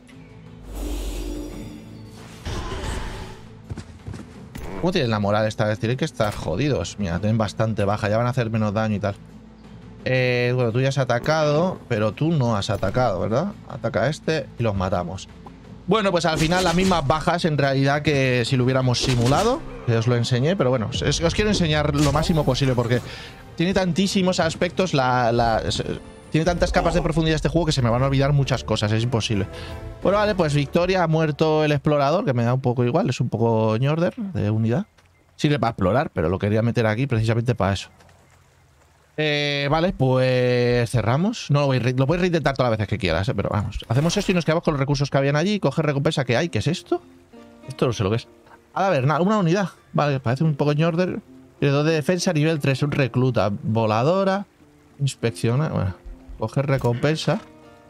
¿Cómo tienen la moral esta vez? Tienen que estar jodidos. Mira, tienen bastante baja. Ya van a hacer menos daño y tal. Eh, bueno, tú ya has atacado, pero tú no has atacado, ¿verdad? Ataca a este y los matamos. Bueno, pues al final las mismas bajas en realidad que si lo hubiéramos simulado. Que os lo enseñé, pero bueno, os, os quiero enseñar lo máximo posible porque tiene tantísimos aspectos, la, la, tiene tantas capas de profundidad este juego que se me van a olvidar muchas cosas, es imposible. Bueno, vale, pues victoria, ha muerto el explorador, que me da un poco igual, es un poco ñorder de unidad. Sirve para explorar, pero lo quería meter aquí precisamente para eso. Eh, vale, pues cerramos. No lo voy a lo puedes reintentar todas las veces que quieras, eh, pero vamos. Hacemos esto y nos quedamos con los recursos que habían allí y coger recompensa que hay. ¿Qué es esto? Esto no sé lo que es. A ver, nada, una unidad. Vale, parece un poco ñorder. Tiene dos de defensa, nivel tres, un recluta. Voladora. Inspecciona. Bueno, coger recompensa.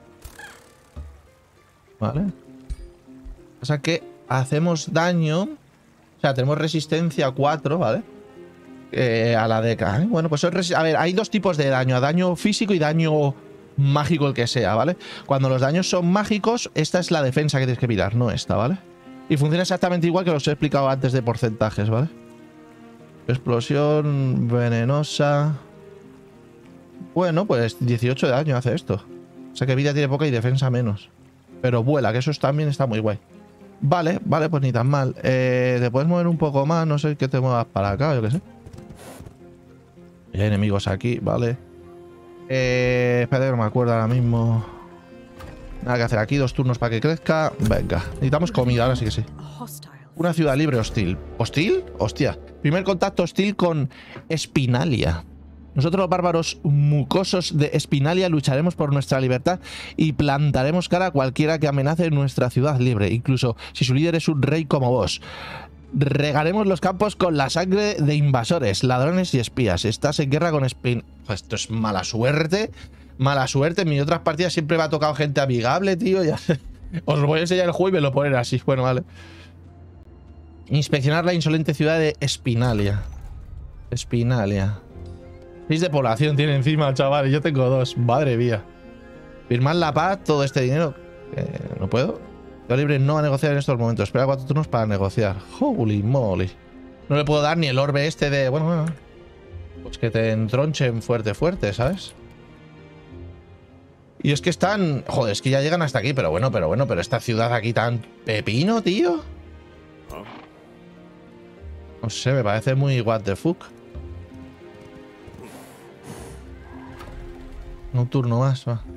Vale. O sea que hacemos daño. O sea, tenemos resistencia cuatro, ¿vale? Eh, a la deca, ¿eh? Bueno, pues a ver, hay dos tipos de daño, daño físico y daño mágico, el que sea, ¿vale? Cuando los daños son mágicos, esta es la defensa que tienes que mirar, no esta, ¿vale? Y funciona exactamente igual que os he explicado antes de porcentajes, ¿vale? Explosión venenosa. Bueno, pues dieciocho de daño hace esto. O sea que vida tiene poca y defensa menos. Pero vuela, que eso también está muy guay. Vale, vale, pues ni tan mal. Eh, te puedes mover un poco más, no sé, que te muevas para acá, yo qué sé. Y hay enemigos aquí, vale. Eh, espérate que no me acuerdo ahora mismo. Nada que hacer aquí, dos turnos para que crezca. Venga, necesitamos comida, ahora sí que sí. Una ciudad libre hostil. ¿Hostil? Hostia. Primer contacto hostil con Espinalia. Nosotros los bárbaros mucosos de Espinalia lucharemos por nuestra libertad y plantaremos cara a cualquiera que amenace nuestra ciudad libre, incluso si su líder es un rey como vos. Regaremos los campos con la sangre de invasores, ladrones y espías. Estás en guerra con Espin... Esto es mala suerte. Mala suerte. En mis otras partidas siempre me ha tocado gente amigable, tío. Ya... Os voy a enseñar el juego y me lo ponen así. Bueno, vale. Inspeccionar la insolente ciudad de Espinalia. Espinalia. seis de población tiene encima, chaval. Y yo tengo dos. Madre mía. Firmar la paz, todo este dinero. Eh, no puedo. Ciudad libre no va a negociar en estos momentos. Espera cuatro turnos para negociar. Holy moly. No le puedo dar ni el orbe este de... Bueno, bueno. Pues que te entronchen fuerte, fuerte, ¿sabes? Y es que están... Joder, es que ya llegan hasta aquí. Pero bueno, pero bueno. Pero esta ciudad aquí tan pepino, tío. No sé, me parece muy what the fuck. Un turno más, va.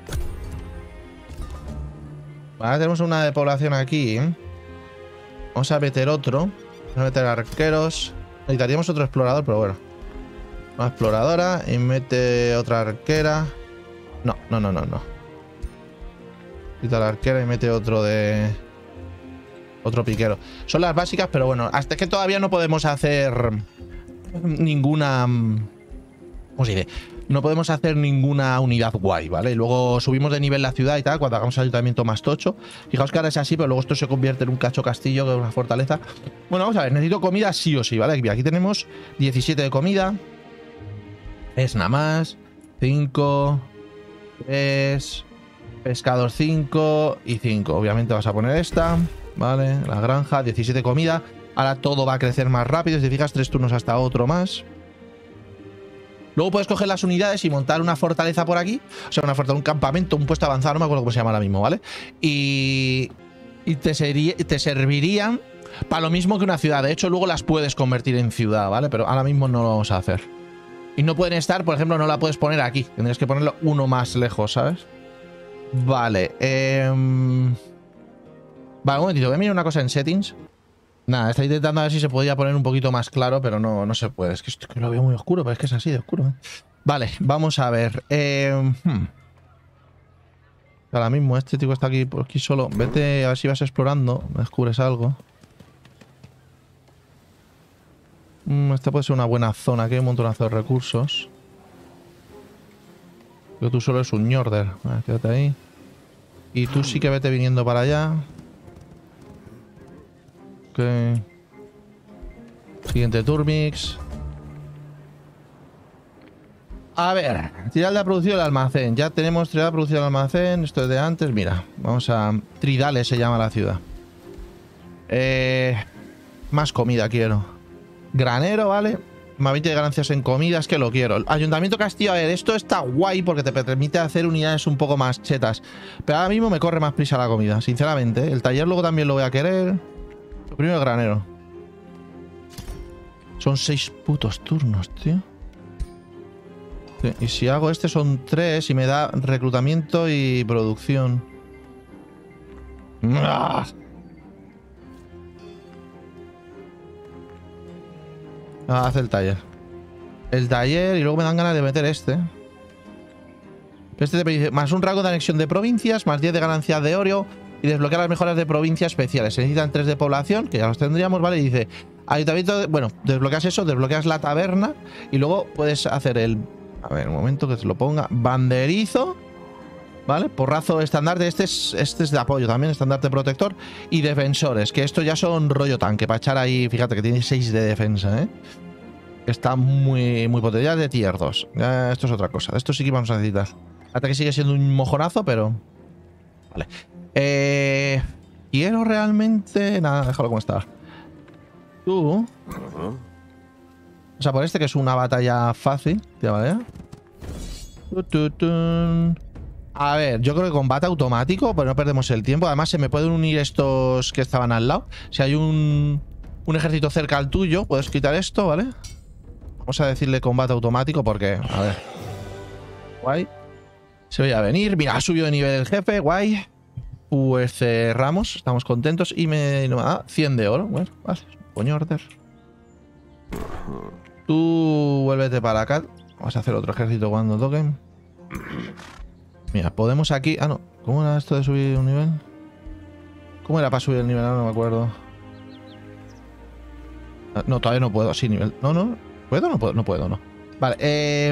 Vale, tenemos una de población aquí, ¿eh? Vamos a meter otro. Vamos a meter arqueros. Necesitaríamos otro explorador, pero bueno. Una exploradora y mete otra arquera. No, no, no, no, no. Quita la arquera y mete otro de... Otro piquero. Son las básicas, pero bueno. Hasta que todavía no podemos hacer ninguna... ¿Cómo se dice? No podemos hacer ninguna unidad guay, ¿vale? Y luego subimos de nivel la ciudad y tal, cuando hagamos el ayuntamiento más tocho. Fijaos que ahora es así, pero luego esto se convierte en un cacho castillo, que es una fortaleza. Bueno, vamos a ver, necesito comida sí o sí, ¿vale? Aquí tenemos diecisiete de comida. Es nada más. cinco. tres. Pescados cinco y cinco. Obviamente vas a poner esta, ¿vale? La granja, diecisiete de comida. Ahora todo va a crecer más rápido. Si te fijas, tres turnos hasta otro más. Luego puedes coger las unidades y montar una fortaleza por aquí. O sea, una fortaleza, un campamento, un puesto avanzado, no me acuerdo cómo se llama ahora mismo, ¿vale? Y, y te, sería, te servirían para lo mismo que una ciudad. De hecho, luego las puedes convertir en ciudad, ¿vale? Pero ahora mismo no lo vamos a hacer. Y no pueden estar, por ejemplo, no la puedes poner aquí. Tendrías que ponerlo uno más lejos, ¿sabes? Vale. Eh... Vale, un momentito. Voy a mirar una cosa en settings. Nada, está intentando a ver si se podía poner un poquito más claro, pero no, no se puede. Es que, esto, que lo veo muy oscuro, pero es que es así de oscuro, ¿eh? Vale, vamos a ver. Eh, hmm. Ahora mismo este tipo está aquí por aquí solo. Vete a ver si vas explorando, descubres algo. Mm, esta puede ser una buena zona. Aquí hay un montonazo de recursos. Pero tú solo es un ñorder. Vale, quédate ahí. Y tú sí que vete viniendo para allá. Ok. Siguiente Turmix. A ver, tirar la producción del almacén. Ya tenemos tirar la producción del almacén. Esto es de antes. Mira, vamos a... Tridales se llama la ciudad. Eh, más comida quiero. Granero, ¿vale? Más veinte de ganancias en comida, es que lo quiero. Ayuntamiento Castillo, a ver, esto está guay porque te permite hacer unidades un poco más chetas. Pero ahora mismo me corre más prisa la comida, sinceramente. El taller luego también lo voy a querer. Primero el granero. Son seis putos turnos, tío. Sí, y si hago este son tres y me da reclutamiento y producción. ¡Ah! Ah, hace el taller. El taller y luego me dan ganas de meter este. Este te dice más un rango de anexión de provincias, más diez de ganancias de oro y desbloquear las mejoras de provincias especiales. Se necesitan tres de población, que ya los tendríamos, ¿vale? Y dice, ayuntamiento, de, bueno, desbloqueas eso, desbloqueas la taberna y luego puedes hacer el... A ver, un momento que te lo ponga. Banderizo, ¿vale? Porrazo estandarte, este es, este es de apoyo también, estandarte protector. Y defensores, que esto ya son rollo tanque, para echar ahí, fíjate que tiene seis de defensa, ¿eh? Está muy, muy potente, ya es de tier dos. Ya, esto es otra cosa, esto sí que vamos a necesitar. Hasta que sigue siendo un mojonazo, pero... Vale. Eh... Quiero realmente... Nada, déjalo como está. Tú... O sea, por este que es una batalla fácil. ¿Vale? A ver, yo creo que combate automático, pues no perdemos el tiempo. Además, se me pueden unir estos que estaban al lado. Si hay un, un ejército cerca al tuyo, puedes quitar esto, ¿vale? Vamos a decirle combate automático porque... A ver. Guay. Se veía venir. Mira, ha subido de nivel el jefe, guay. Pues cerramos, estamos contentos. Y me no, ah, cien de oro. Bueno, vale, coño order. Tú vuélvete para acá. Vamos a hacer otro ejército cuando toquen. Mira, podemos aquí... Ah, no. ¿Cómo era esto de subir un nivel? ¿Cómo era para subir el nivel? No, no me acuerdo. No, todavía no puedo. Sí, nivel... No, no. ¿Puedo o no puedo? No puedo, no. Vale, eh...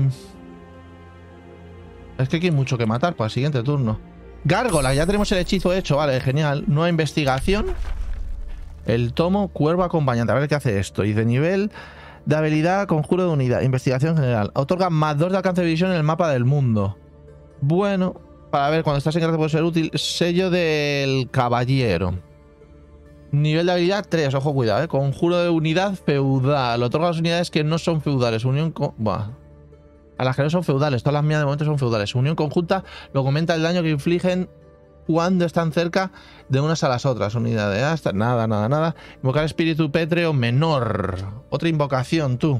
es que aquí hay mucho que matar para el siguiente turno. Gárgola, ya tenemos el hechizo hecho. Vale, genial. Nueva investigación. El tomo cuervo acompañante. A ver qué hace esto. Y de nivel de habilidad, conjuro de unidad. Investigación general. Otorga más dos de alcance de visión en el mapa del mundo. Bueno, para ver cuando estás en guerra puede ser útil. Sello del caballero. Nivel de habilidad tres. Ojo, cuidado, ¿eh? Conjuro de unidad feudal. Otorga las unidades que no son feudales. Unión con... Buah. A las que no son feudales. Todas las mías de momento son feudales. Unión conjunta lo comenta el daño que infligen cuando están cerca de unas a las otras unidades. Hasta nada, nada, nada. Invocar espíritu pétreo menor. Otra invocación, tú.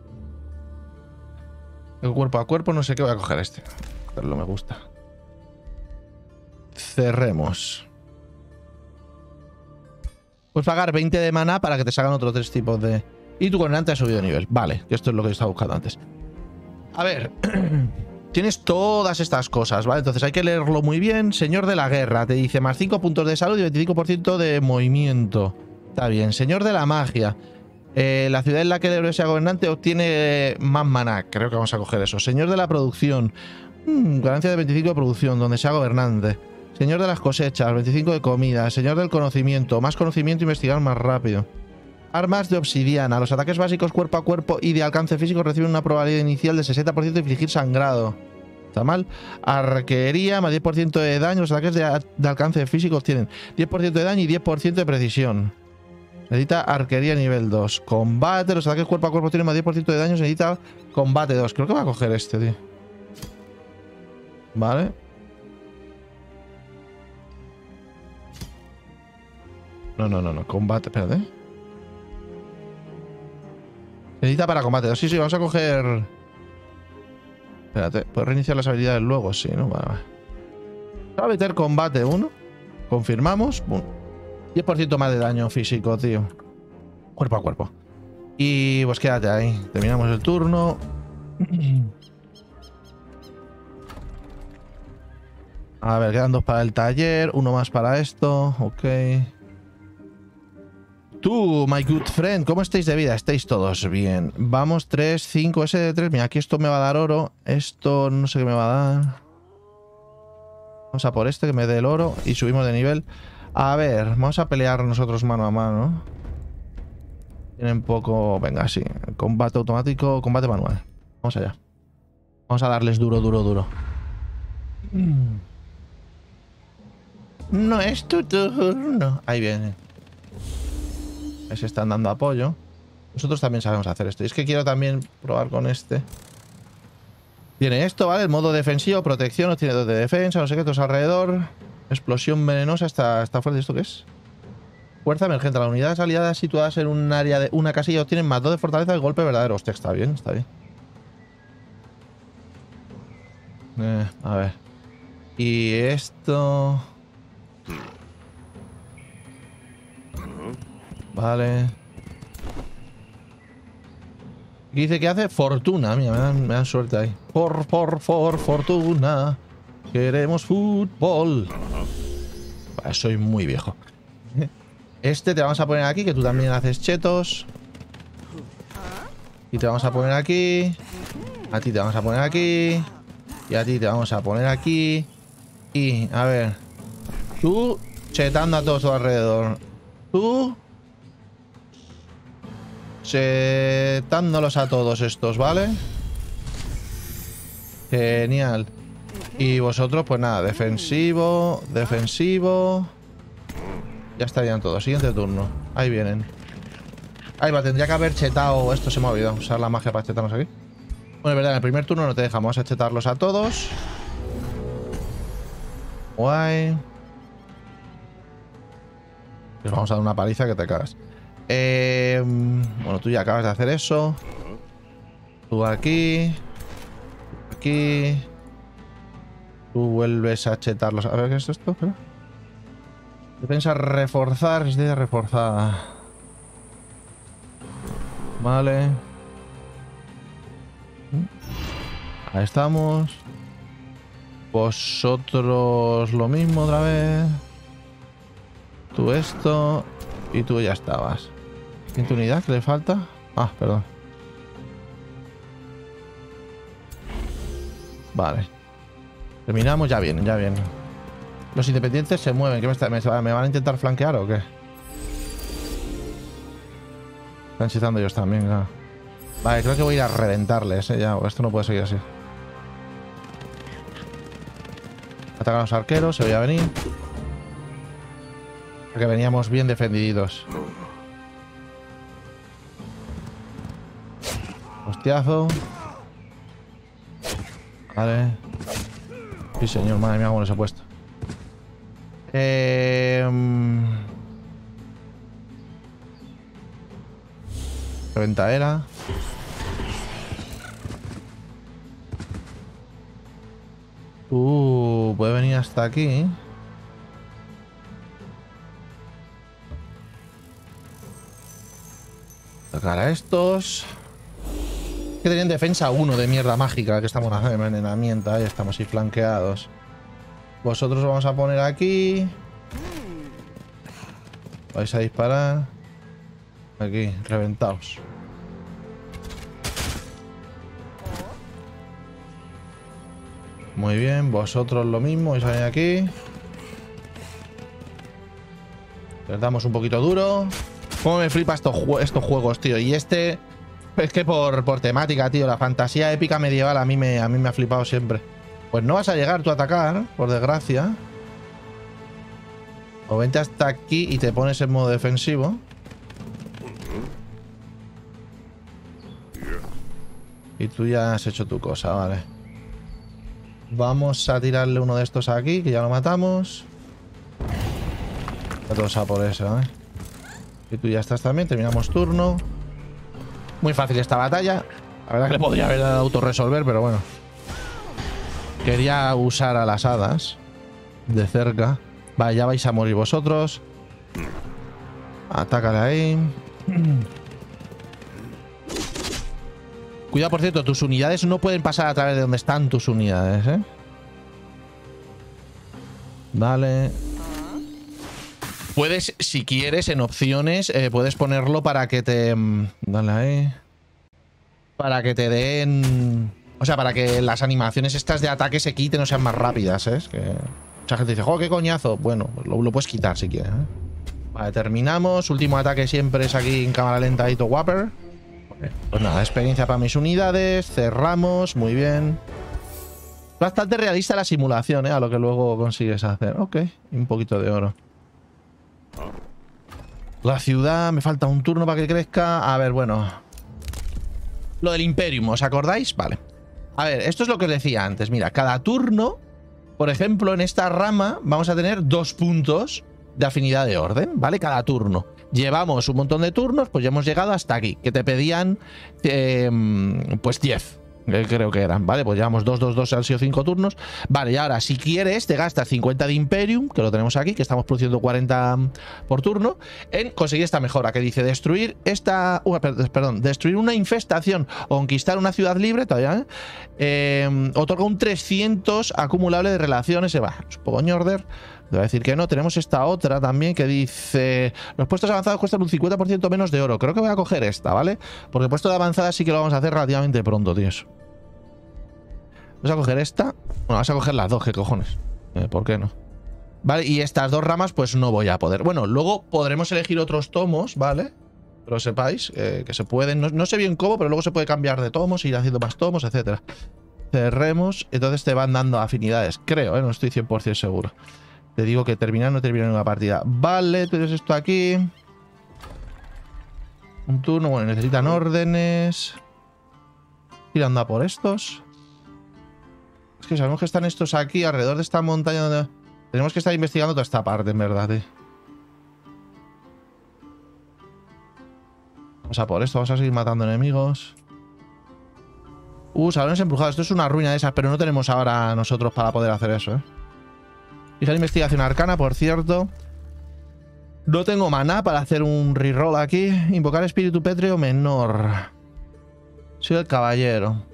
El cuerpo a cuerpo, no sé qué voy a coger este. Pero no me gusta. Cerremos. Puedes pagar veinte de maná para que te salgan otros tres tipos de... Y tu gobernante ha subido de nivel. Vale, que esto es lo que estaba buscando antes. A ver... Tienes todas estas cosas, ¿vale? Entonces hay que leerlo muy bien. Señor de la guerra, te dice más cinco puntos de salud y veinticinco por ciento de movimiento. Está bien. Señor de la magia. Eh, la ciudad en la que el héroe sea gobernante obtiene más maná. Creo que vamos a coger eso. Señor de la producción. Hmm, ganancia de veinticinco de producción, donde sea gobernante. Señor de las cosechas, veinticinco de comida. Señor del conocimiento, más conocimiento e investigar más rápido. Armas de obsidiana. Los ataques básicos cuerpo a cuerpo y de alcance físico reciben una probabilidad inicial del sesenta por ciento de infligir sangrado. Está mal. Arquería, más diez por ciento de daño. Los ataques de, de alcance físico obtienen diez por ciento de daño y diez por ciento de precisión. Necesita arquería nivel dos. Combate. Los ataques cuerpo a cuerpo tienen más diez por ciento de daño. Se necesita combate dos. Creo que va a coger este, tío. Vale. No, no, no, no. Combate. Espérate. Necesita para combate dos. Sí, sí, vamos a coger... Espérate. ¿Puedes reiniciar las habilidades luego? Sí, ¿no? Vale, vale. Vamos a meter combate uno. Confirmamos. diez por ciento más de daño físico, tío. Cuerpo a cuerpo. Y pues quédate ahí. Terminamos el turno. A ver, quedan dos para el taller. Uno más para esto. Ok. Tú, my good friend, ¿cómo estáis de vida? ¿Estáis todos bien? Vamos, tres, cinco, ese de tres. Mira, aquí esto me va a dar oro. Esto no sé qué me va a dar. Vamos a por este que me dé el oro. Y subimos de nivel. A ver, vamos a pelear nosotros mano a mano. Tienen poco... Venga, sí. Combate automático, combate manual. Vamos allá. Vamos a darles duro, duro, duro. No es tu turno. Ahí viene. Se están dando apoyo. Nosotros también sabemos hacer esto. Y es que quiero también probar con este. Tiene esto, ¿vale? El modo defensivo, protección, no tiene dos de defensa, no sé qué, todos alrededor. Explosión venenosa, está, está fuerte. ¿Esto qué es? Fuerza emergente. Las unidades aliadas situadas en un área de una casilla obtienen más dos de fortaleza y golpe verdadero. Hostia, está bien, está bien. Eh, a ver. Y esto... Vale. ¿Qué dice que hace? Fortuna. Mira, me dan, me dan suerte ahí. Por, por, por, fortuna. Queremos fútbol. Vale, soy muy viejo. Este te vamos a poner aquí, que tú también haces chetos. Y te vamos a poner aquí. A ti te vamos a poner aquí. Y a ti te vamos a poner aquí. Y, a ver. Tú chetando a todos tu alrededor. Tú... Chetándolos a todos estos, ¿vale? Genial. Y vosotros, pues nada, defensivo, defensivo. Ya estarían todos. Siguiente turno. Ahí vienen. Ahí va, tendría que haber chetado. Esto se me ha olvidado. Usar la magia para chetarnos aquí. Bueno, es verdad, en el primer turno no te dejamos. Vamos a chetarlos a todos. Guay. Les vamos a dar una paliza que te cagas. Eh, bueno, tú ya acabas de hacer eso. Tú aquí. Aquí. Tú vuelves a chetarlos. A ver, ¿qué es esto? Espera. Defensa reforzar, es de reforzada. Vale. Ahí estamos. Vosotros lo mismo otra vez. Tú esto. Y tú ya estabas. ¿Quinta unidad que le falta? Ah, perdón. Vale. Terminamos, ya vienen, ya vienen. Los independientes se mueven. ¿Qué me, está, me, ¿Me van a intentar flanquear o qué? Están chizando ellos también, claro. Vale, creo que voy a ir a reventarles, ¿eh? Ya, esto no puede seguir así. Atacan a los arqueros, se voy a venir. Porque veníamos bien defendidos. Hostiazo. Vale. Sí, señor, madre mía, cómo les he puesto. Eh... Reventadera. Uh, puede venir hasta aquí. Atacar a estos. Que tenían defensa uno de mierda mágica, que estamos en envenenamiento. Ahí estamos ahí flanqueados. Vosotros vamos a poner aquí. Vais a disparar. Aquí, reventaos. Muy bien, vosotros lo mismo, vais a venir aquí. Les damos un poquito duro. Cómo me flipa estos, ju estos juegos, tío. Y este... Es que por, por temática, tío. La fantasía épica medieval a mí, me, a mí me ha flipado siempre. Pues no vas a llegar tú a atacar, por desgracia. O vente hasta aquí y te pones en modo defensivo. Y tú ya has hecho tu cosa, vale. Vamos a tirarle uno de estos aquí, que ya lo matamos. Ya todos a por eso, ¿eh? Y tú ya estás también, terminamos turno. Muy fácil esta batalla. La verdad que le podría haber dado autorresolver, pero bueno. Quería usar a las hadas de cerca. Vale, ya vais a morir vosotros. Atácale ahí. Cuidado, por cierto, tus unidades no pueden pasar a través de donde están tus unidades, ¿eh? Dale. Puedes, si quieres, en opciones, eh, puedes ponerlo para que te... Dale ahí. Para que te den... O sea, para que las animaciones estas de ataque se quiten o sean más rápidas, ¿eh? Es que mucha gente dice, ¡jo, qué coñazo! Bueno, lo, lo puedes quitar si quieres, ¿eh? Vale, terminamos. Último ataque siempre es aquí en cámara lenta, Ito Whopper. Pues nada, experiencia para mis unidades. Cerramos, muy bien. Bastante realista la simulación, ¿eh? A lo que luego consigues hacer. Ok, y un poquito de oro. La ciudad, me falta un turno para que crezca. A ver, bueno. Lo del Imperium, ¿os acordáis? Vale. A ver, esto es lo que os decía antes. Mira, cada turno, por ejemplo, en esta rama vamos a tener dos puntos de afinidad de orden, ¿vale? Cada turno. Llevamos un montón de turnos, pues ya hemos llegado hasta aquí. Que te pedían, eh, pues diez. Creo que eran, ¿vale? Pues llevamos dos, dos, dos, han sido cinco turnos. Vale, y ahora, si quieres, te gastas cincuenta de Imperium, que lo tenemos aquí, que estamos produciendo cuarenta por turno, en conseguir esta mejora, que dice destruir esta... Uh, perdón, destruir una infestación o conquistar una ciudad libre, todavía, ¿eh? Eh, otorga un trescientos acumulable de relaciones. Va, es un poco ñorder. Te voy a decir que no. Tenemos esta otra también que dice... Los puestos avanzados cuestan un cincuenta por ciento menos de oro. Creo que voy a coger esta, ¿vale? Porque el puesto de avanzada sí que lo vamos a hacer relativamente pronto, tíos. Vamos a coger esta. Bueno, vamos a coger las dos, ¿qué cojones? Eh, ¿Por qué no? Vale, y estas dos ramas pues no voy a poder. Bueno, luego podremos elegir otros tomos, ¿vale? Pero sepáis eh, que se pueden... No, no sé bien cómo, pero luego se puede cambiar de tomos, ir haciendo más tomos, etcétera. Cerremos. Entonces te van dando afinidades. Creo, ¿eh? No estoy cien por ciento seguro. Te digo que terminar no termina en una partida. Vale, tienes esto aquí. Un turno. Bueno, necesitan órdenes. Tirando a por estos. Es que sabemos que están estos aquí, alrededor de esta montaña donde... Tenemos que estar investigando toda esta parte, en verdad, tío. Vamos a por esto, vamos a seguir matando enemigos. Uh, salones embrujados. Esto es una ruina de esas, pero no tenemos ahora nosotros para poder hacer eso, ¿eh? Fija la investigación arcana, por cierto. No tengo maná para hacer un reroll aquí. Invocar espíritu pétreo menor. Soy el caballero.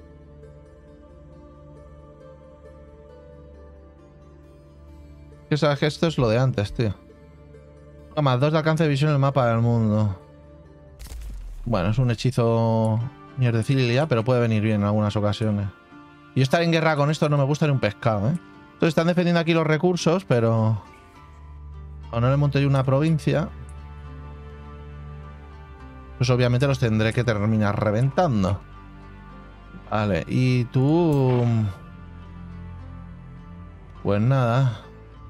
Que sabes que esto es lo de antes, tío. Más dos de alcance de visión en el mapa del mundo. Bueno, es un hechizo mierdecilia, pero puede venir bien en algunas ocasiones. Y estar en guerra con esto no me gusta ni un pescado, ¿eh? Entonces están defendiendo aquí los recursos, pero... O no le monté yo una provincia, pues obviamente los tendré que terminar reventando. Vale, y tú... Pues nada.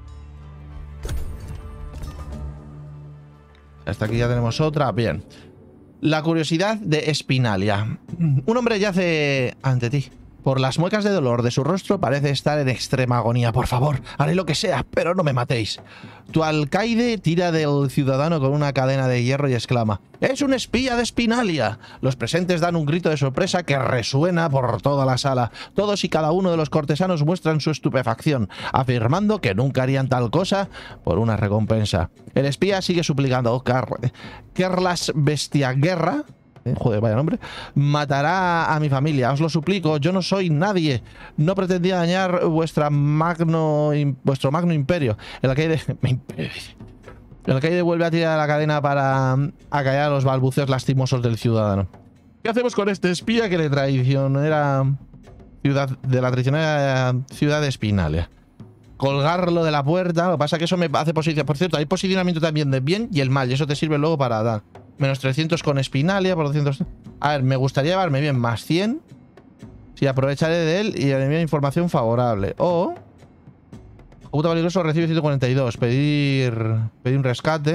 Hasta aquí ya tenemos otra. Bien. La curiosidad de Espinalia. Un hombre yace ante ti. Por las muecas de dolor de su rostro parece estar en extrema agonía. Por favor, haré lo que sea, pero no me matéis. Tu alcaide tira del ciudadano con una cadena de hierro y exclama: ¡Es un espía de Espinalia! Los presentes dan un grito de sorpresa que resuena por toda la sala. Todos y cada uno de los cortesanos muestran su estupefacción, afirmando que nunca harían tal cosa por una recompensa. El espía sigue suplicando: oh, Car Kerlas Bestiaguerra, Eh, joder, vaya nombre. Matará a mi familia, os lo suplico. Yo no soy nadie. No pretendía dañar vuestra magno, vuestro magno imperio. El alcaide... El alcaide vuelve a tirar la cadena para acallar los balbuceos lastimosos del ciudadano. ¿Qué hacemos con este espía que le traicionera ciudad de la traicionera ciudad de Espinalia? Colgarlo de la puerta. Lo que pasa es que eso me hace posición. Por cierto, hay posicionamiento también de bien y el mal, y eso te sirve luego para dar. Menos trescientos con Espinalia, por doscientos... A ver, me gustaría llevarme bien más cien. Si aprovecharé de él y enviar información favorable. O... Puta peligroso recibe ciento cuarenta y dos. Pedir... Pedir un rescate.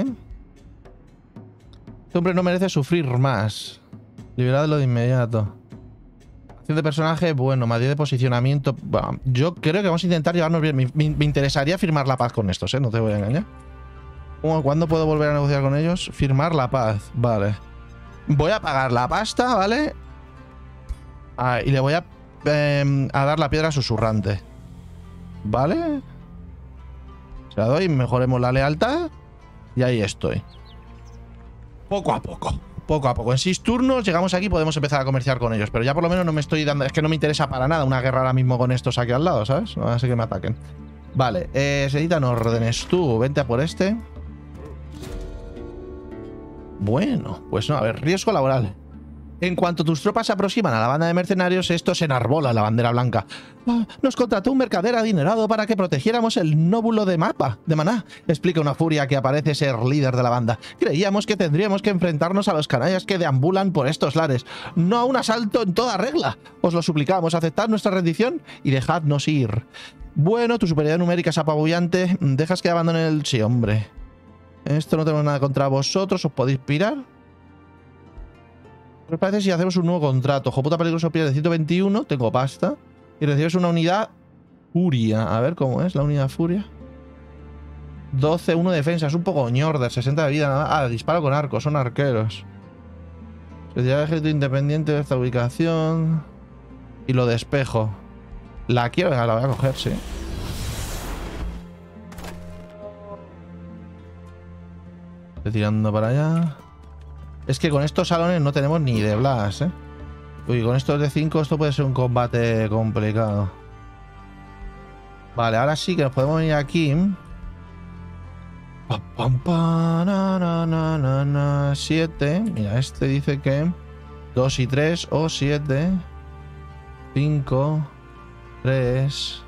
Este hombre no merece sufrir más. Liberadlo de inmediato. Acción de personaje, bueno, más diez de posicionamiento. Bueno, yo creo que vamos a intentar llevarnos bien. Me, me, me interesaría firmar la paz con estos, ¿eh? No te voy a engañar. ¿Cuándo puedo volver a negociar con ellos? Firmar la paz, vale. Voy a pagar la pasta, ¿vale? Ah, y le voy a, eh, a dar la piedra susurrante. ¿Vale? Se la doy, mejoremos la lealtad. Y ahí estoy. Poco a poco. Poco a poco. En seis turnos llegamos aquí y podemos empezar a comerciar con ellos. Pero ya por lo menos no me estoy dando... Es que no me interesa para nada una guerra ahora mismo con estos aquí al lado, ¿sabes? No hace que me ataquen. Vale, eh, se necesitan órdenes. Tú, vente a por este. Bueno, pues no, a ver, riesgo laboral. En cuanto tus tropas se aproximan a la banda de mercenarios, estos enarbolan la bandera blanca. Ah, nos contrató un mercader adinerado para que protegiéramos el nóbulo de mapa, de maná, explica una furia que aparece ser líder de la banda. Creíamos que tendríamos que enfrentarnos a los canallas que deambulan por estos lares, no a un asalto en toda regla. Os lo suplicamos, aceptad nuestra rendición y dejadnos ir. Bueno, tu superioridad numérica es apabullante. Dejas que abandone el... Sí, hombre. Esto no tenemos nada contra vosotros. ¿Os podéis pirar? ¿Qué os parece si hacemos un nuevo contrato? Joputa peligroso pierde ciento veintiuno. Tengo pasta. Y recibes una unidad furia. A ver cómo es la unidad furia. doce, uno de defensa. Es un poco ñorder. sesenta de vida. Nada. Ah, disparo con arco. Son arqueros. Especialidad de ejército independiente de esta ubicación. Y lo despejo. La quiero. Venga, la voy a coger, sí. Estoy tirando para allá. Es que con estos salones no tenemos ni de Blas, ¿eh? Uy, con estos de cinco esto puede ser un combate complicado. Vale, ahora sí que nos podemos venir aquí. Pa, pam, pa, na, na, na, na, na. siete. Mira, este dice que dos y tres o siete. cinco. tres.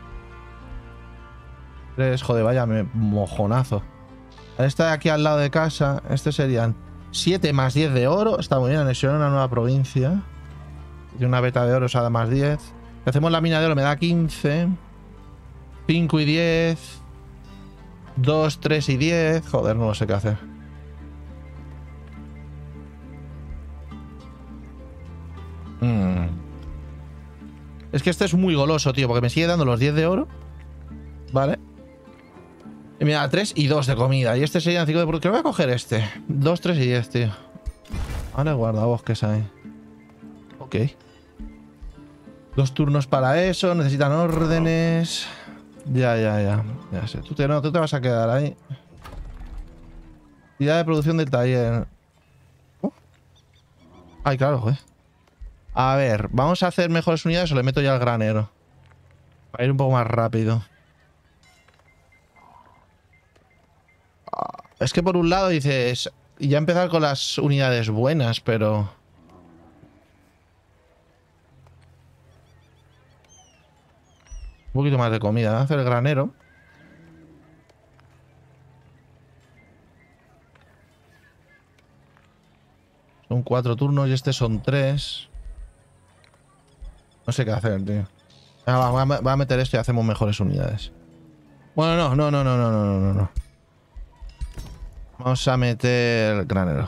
tres. Joder, vaya me mojonazo. Este de aquí al lado de casa, este serían siete más diez de oro. Está muy bien, anexión a una nueva provincia. Y una beta de oro, o sea, da más diez. Si hacemos la mina de oro me da quince. cinco y diez. dos, tres y diez. Joder, no lo sé qué hacer. Hmm. Es que este es muy goloso, tío, porque me sigue dando los diez de oro. Vale. Y me da tres y dos de comida. Y este serían cinco de... ¿Por qué voy a coger este? dos, tres y diez, tío. Ahora guardabosques ahí. Ok. Dos turnos para eso, necesitan órdenes. Ya, ya, ya. Ya sé. Tú te, no, tú te vas a quedar ahí. Unidad de producción del taller. Uh. Ay, claro, joder. A ver, ¿vamos a hacer mejores unidades o le meto ya al granero? Para ir un poco más rápido. Es que por un lado dices, ya empezar con las unidades buenas, pero... Un poquito más de comida. Vamos a hacer el granero. Son cuatro turnos y este son tres. No sé qué hacer, tío. Ah, va, va, va a meter esto y hacemos mejores unidades. Bueno, no, no, no, no, no, no, no, no. Vamos a meter el granero.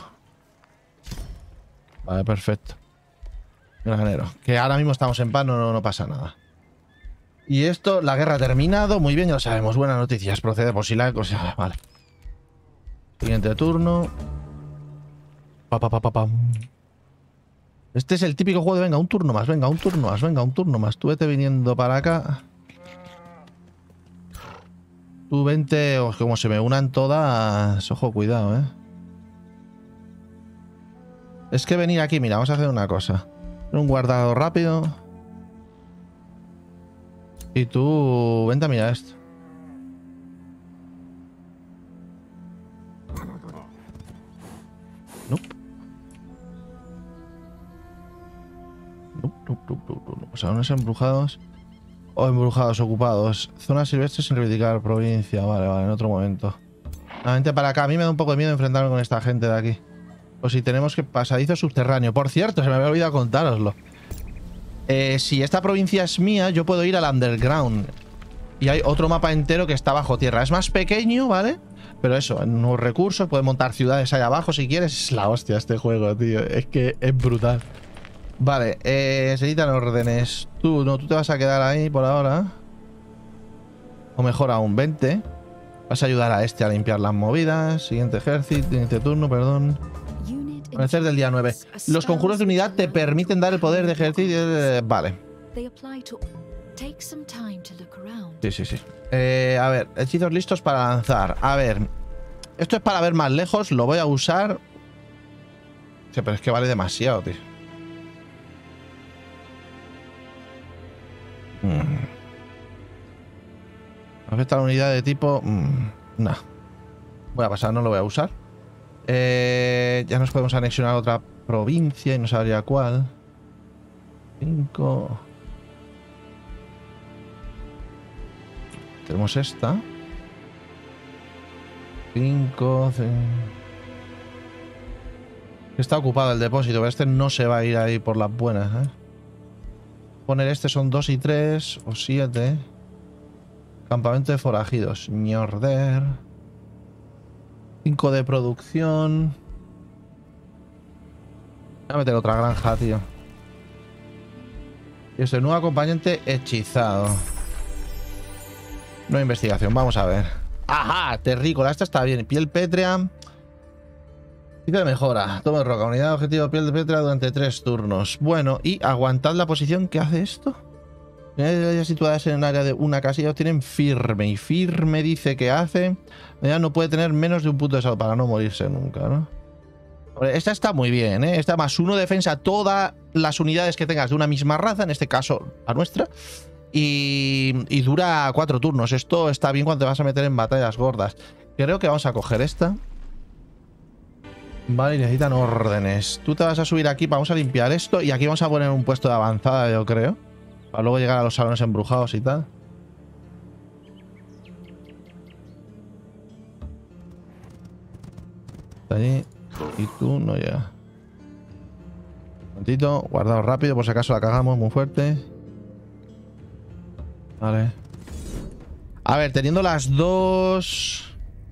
Vale, perfecto. Granero. Que ahora mismo estamos en paz, no, no, no pasa nada. Y esto, la guerra ha terminado. Muy bien, ya lo sabemos. Buenas noticias. Procede por si la cosa. Vale. Siguiente turno. Pa, pa, pa, pa, pa. Este es el típico juego de venga, un turno más, venga, un turno más, venga, un turno más. Tú vete viniendo para acá. Tú vente, o como se me unan todas. Ojo, cuidado, eh. Es que venir aquí, mira, vamos a hacer una cosa. Un guardado rápido. Y tú, vente a mirar esto. Nope. Nope, nope, nope, nope, nope. Salones embrujados. O embrujados ocupados. Zonas silvestres sin reivindicar provincia. Vale, vale, en otro momento. Nuevamente para acá. A mí me da un poco de miedo enfrentarme con esta gente de aquí. O si tenemos que pasadizo subterráneo. Por cierto, se me había olvidado contároslo. Eh, si esta provincia es mía, yo puedo ir al underground. Y hay otro mapa entero que está bajo tierra. Es más pequeño, ¿vale? Pero eso, en nuevos recursos, puedes montar ciudades ahí abajo si quieres. Es la hostia este juego, tío. Es que es brutal. Vale, eh, necesitan órdenes. Tú, no, tú te vas a quedar ahí por ahora. O mejor aún, vente. Vas a ayudar a este a limpiar las movidas. Siguiente ejército, siguiente turno, perdón. Amanecer del día nueve. Los conjuros de unidad te permiten dar el poder de ejército. Eh, vale. Sí, sí, sí. Eh, a ver, hechizos listos para lanzar. A ver, esto es para ver más lejos. Lo voy a usar. Sí, pero es que vale demasiado, tío. Hmm. Afecta a la unidad de tipo... Mm, no. Voy a pasar, no lo voy a usar. Eh, ya nos podemos anexionar a otra provincia y no sabría cuál. cinco. Tenemos esta. cinco. Está ocupado el depósito, pero este no se va a ir ahí por las buenas, ¿eh? Poner este son dos y tres o siete. Campamento de forajidos. Ñorder. cinco de producción. Voy a meter otra granja, tío. Y este nuevo acompañante hechizado. No investigación, vamos a ver. ¡Ajá! Terrícola, esta está bien. Piel pétrea. Tipo de mejora. Toma roca. Unidad de objetivo piel de pétrea durante tres turnos. Bueno, y aguantad la posición. ¿Qué hace esto? Unidades situadas en el área de una casilla tienen firme. Y firme dice que hace. Ya no puede tener menos de un punto de salud para no morirse nunca, ¿no? Esta está muy bien, ¿eh? Esta más uno defensa todas las unidades que tengas de una misma raza, en este caso la nuestra. Y, y dura cuatro turnos. Esto está bien cuando te vas a meter en batallas gordas. Creo que vamos a coger esta. Vale, y necesitan órdenes. Tú te vas a subir aquí, vamos a limpiar esto. Y aquí vamos a poner un puesto de avanzada, yo creo. Para luego llegar a los salones embrujados y tal. Está allí. Y tú no llega. Un momentito, guardado rápido por si acaso la cagamos muy fuerte. Vale. A ver, teniendo las dos...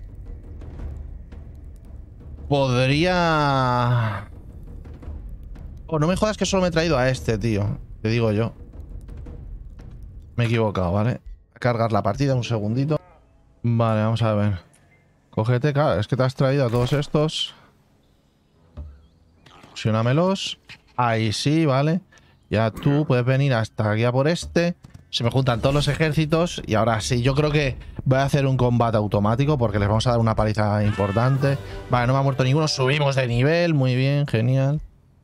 Podría... Oh, no me jodas que solo me he traído a este, tío. Te digo yo. Me he equivocado, ¿vale? A cargar la partida un segundito. Vale, vamos a ver. Cógete, claro, es que te has traído a todos estos. Fusionámelos. Ahí sí, vale. Ya tú puedes venir hasta aquí a por este. Se me juntan todos los ejércitos. Y ahora sí, yo creo que voy a hacer un combate automático porque les vamos a dar una paliza importante. Vale, no me ha muerto ninguno. Subimos de nivel. Muy bien, genial.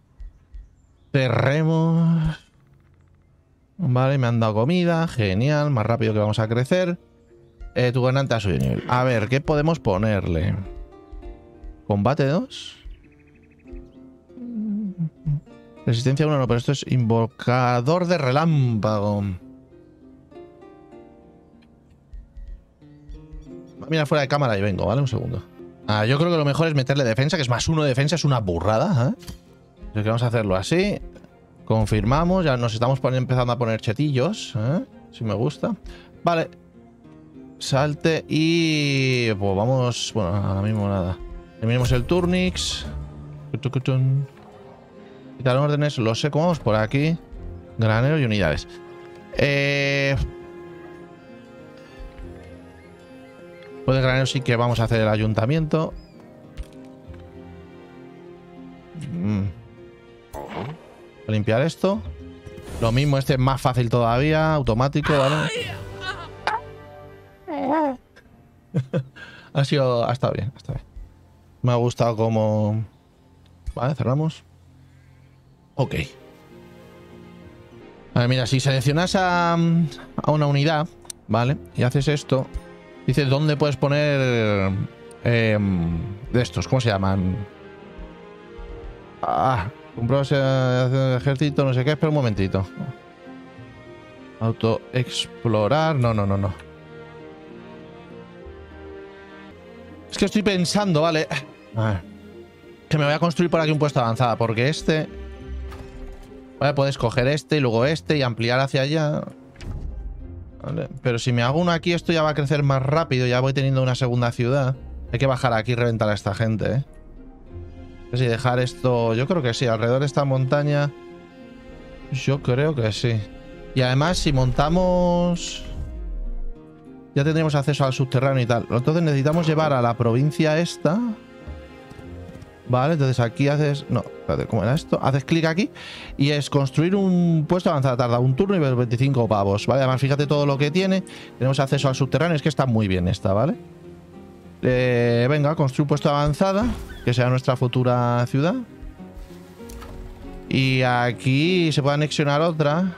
Cerremos. Vale, me han dado comida. Genial, más rápido que vamos a crecer. Eh, tu gobernante ha subido de nivel. A ver, ¿qué podemos ponerle? Combate dos. Resistencia uno, no, pero esto es invocador de relámpago. Mira, fuera de cámara y vengo, ¿vale? Un segundo. Ah, yo creo que lo mejor es meterle defensa, que es más uno de defensa, es una burrada, ¿eh? Así que vamos a hacerlo así. Confirmamos, ya nos estamos empezando a poner chetillos, ¿eh? Si me gusta. Vale. Salte y... pues vamos... bueno, ahora mismo nada. Terminemos el Turnix. Quitar órdenes, lo sé, ¿cómo vamos por aquí? Granero y unidades. Eh... Pues de granero sí que vamos a hacer el ayuntamiento. Mm. Voy a limpiar esto. Lo mismo, este es más fácil todavía, automático, ¿vale? ha sido... ha estado bien, ha estado bien. Me ha gustado como... Vale, cerramos. Ok. A ver, mira, si seleccionas a, a una unidad, ¿vale? Y haces esto, dice dónde puedes poner eh, de estos, ¿cómo se llaman? Ah, comprueba ese ejército, no sé qué, espera un momentito. Autoexplorar, no, no, no, no. Es que estoy pensando, ¿vale? A ver, que me voy a construir por aquí un puesto avanzada, porque este... Vale, puedes coger este y luego este y ampliar hacia allá. Vale, pero si me hago uno aquí, esto ya va a crecer más rápido. Ya voy teniendo una segunda ciudad. Hay que bajar aquí y reventar a esta gente, ¿eh? Es decir, dejar esto... Yo creo que sí, alrededor de esta montaña... Yo creo que sí. Y además, si montamos... Ya tendríamos acceso al subterráneo y tal. Entonces necesitamos llevar a la provincia esta... Vale, entonces aquí haces... No, espérate, ¿cómo era esto? Haces clic aquí y es construir un puesto avanzado. Tarda un turno y veinticinco pavos, ¿vale? Además, fíjate todo lo que tiene. Tenemos acceso al subterráneo. Es que está muy bien esta, ¿vale? Eh, venga, construir puesto avanzada, que sea nuestra futura ciudad. Y aquí se puede anexionar otra.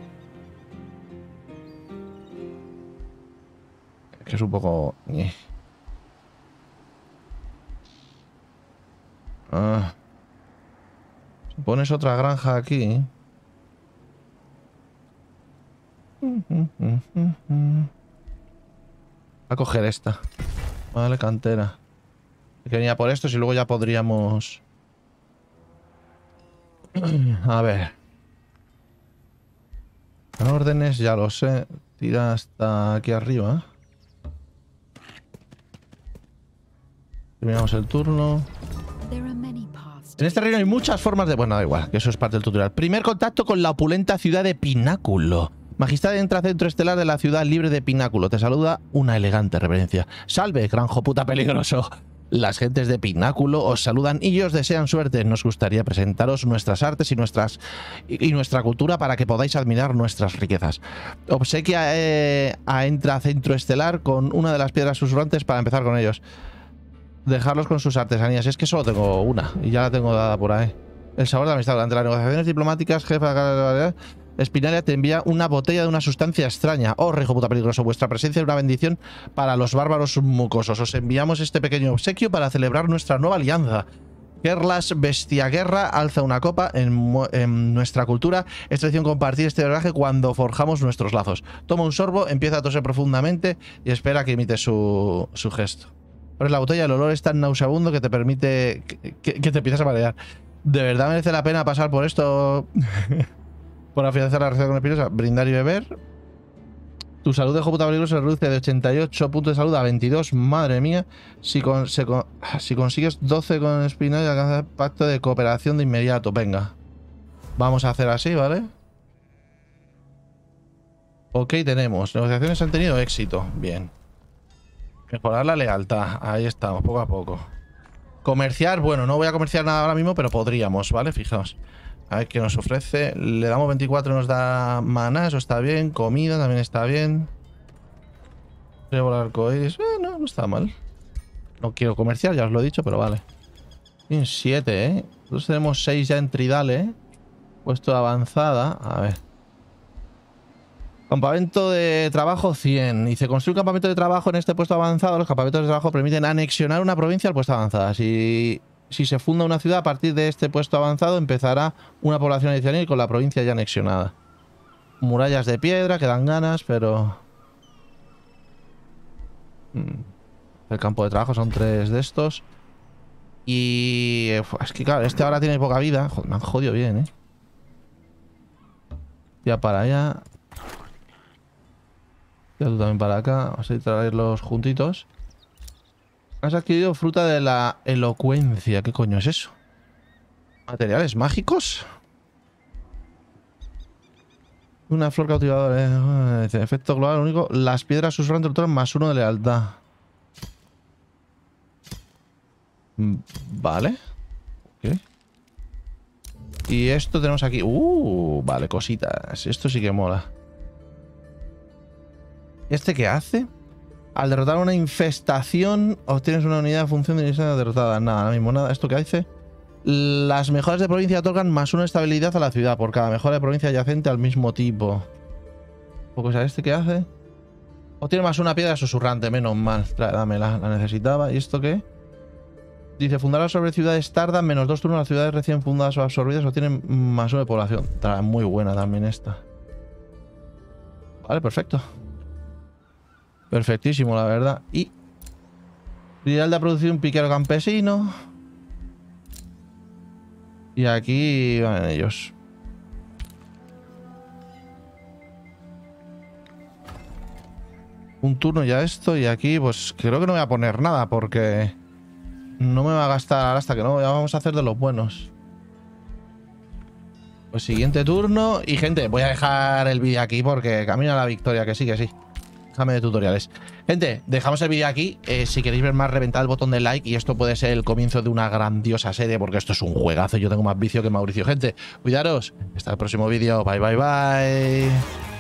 Que es un poco... Ah. Si pones otra granja aquí. A coger esta. Vale, cantera. Que venía por esto y luego ya podríamos... A ver. Órdenes, ya lo sé. Tira hasta aquí arriba. Terminamos el turno. En este reino hay muchas formas de... Bueno, da igual, que eso es parte del tutorial. Primer contacto con la opulenta ciudad de Pináculo. Majestad entra al centro estelar de la ciudad libre de Pináculo. Te saluda una elegante reverencia. Salve, granjo puta peligroso. Las gentes de Pináculo os saludan y os desean suerte. Nos gustaría presentaros nuestras artes y, nuestras, y nuestra cultura para que podáis admirar nuestras riquezas. Obsequia eh, a entra centro estelar con una de las piedras susurrantes para empezar con ellos. Dejarlos con sus artesanías. Es que solo tengo una y ya la tengo dada por ahí. El sabor de la amistad. Durante las negociaciones diplomáticas, jefa Espinalia te envía una botella de una sustancia extraña. Oh, rey puta peligroso, vuestra presencia es una bendición para los bárbaros mucosos. Os enviamos este pequeño obsequio para celebrar nuestra nueva alianza. Gerlas Bestiaguerra alza una copa en, en nuestra cultura. Es tradición compartir este brebaje cuando forjamos nuestros lazos. Toma un sorbo, empieza a toser profundamente y espera que imite su, su gesto. Abres la botella, el olor es tan nauseabundo que te permite que, que, que te empiezas a marear. ¿De verdad merece la pena pasar por esto? Por afianzar la relación con Espinosa, brindar y beber. Tu salud de puta peligroso se reduce de ochenta y ocho puntos de salud a veintidós. Madre mía. Si, con, se, con, si consigues doce con Espinal, alcanzas pacto de cooperación de inmediato. Venga. Vamos a hacer así, ¿vale? Ok, tenemos. Negociaciones han tenido éxito. Bien. Mejorar la lealtad. Ahí estamos, poco a poco. Comerciar. Bueno, no voy a comerciar nada ahora mismo, pero podríamos, ¿vale? Fijaos. A ver qué nos ofrece. Le damos veinticuatro, nos da maná, eso está bien. Comida también está bien. Llevo el arcoíris. Eh, no, no está mal. No quiero comerciar, ya os lo he dicho, pero vale. Tienen siete, ¿eh? Nosotros tenemos seis ya en Tridale, ¿eh? Puesto de avanzada. A ver. Campamento de trabajo cien. Dice, construir un campamento de trabajo en este puesto avanzado. Los campamentos de trabajo permiten anexionar una provincia al puesto avanzado. Si, si se funda una ciudad a partir de este puesto avanzado, empezará una población adicional con la provincia ya anexionada. Murallas de piedra, que dan ganas, pero... El campo de trabajo son tres de estos. Y... es que claro, este ahora tiene poca vida. Joder, me han jodido bien, ¿eh? Ya para allá... Ya tú también para acá. Vamos a ir a traerlos juntitos. Has adquirido fruta de la elocuencia. ¿Qué coño es eso? ¿Materiales mágicos? Una flor cautivadora. Eh. Efecto global único. Las piedras susurran del más uno de lealtad. Vale. ¿Qué? Y esto tenemos aquí. Uh, vale, cositas. Esto sí que mola. ¿Este qué hace? Al derrotar una infestación, obtienes una unidad de función de iniciativa derrotada. Nada, ahora mismo nada. ¿Esto qué hace? Las mejoras de provincia otorgan más una estabilidad a la ciudad por cada mejora de provincia adyacente al mismo tipo. ¿O sea, este qué hace? Obtiene más una piedra susurrante, menos mal. Trae, dámela, la necesitaba. ¿Y esto qué? Dice, fundará sobre ciudades tardan menos dos turnos. Las ciudades recién fundadas o absorbidas obtienen más una de población. Trae, muy buena también esta. Vale, perfecto. Perfectísimo, la verdad. Y... Ideal de producir un piquero campesino. Y aquí van ellos. Un turno ya esto. Y aquí pues creo que no voy a poner nada porque... No me va a gastar hasta que no. Ya vamos a hacer de los buenos. Pues siguiente turno. Y gente, voy a dejar el vídeo aquí porque camino a la victoria. Que sí, que sí. Déjame de tutoriales. Gente, dejamos el vídeo aquí. Eh, si queréis ver más, reventad el botón de like. Y esto puede ser el comienzo de una grandiosa serie. Porque esto es un juegazo. Yo tengo más vicio que Mauricio. Gente, cuidaros. Hasta el próximo vídeo. Bye, bye, bye.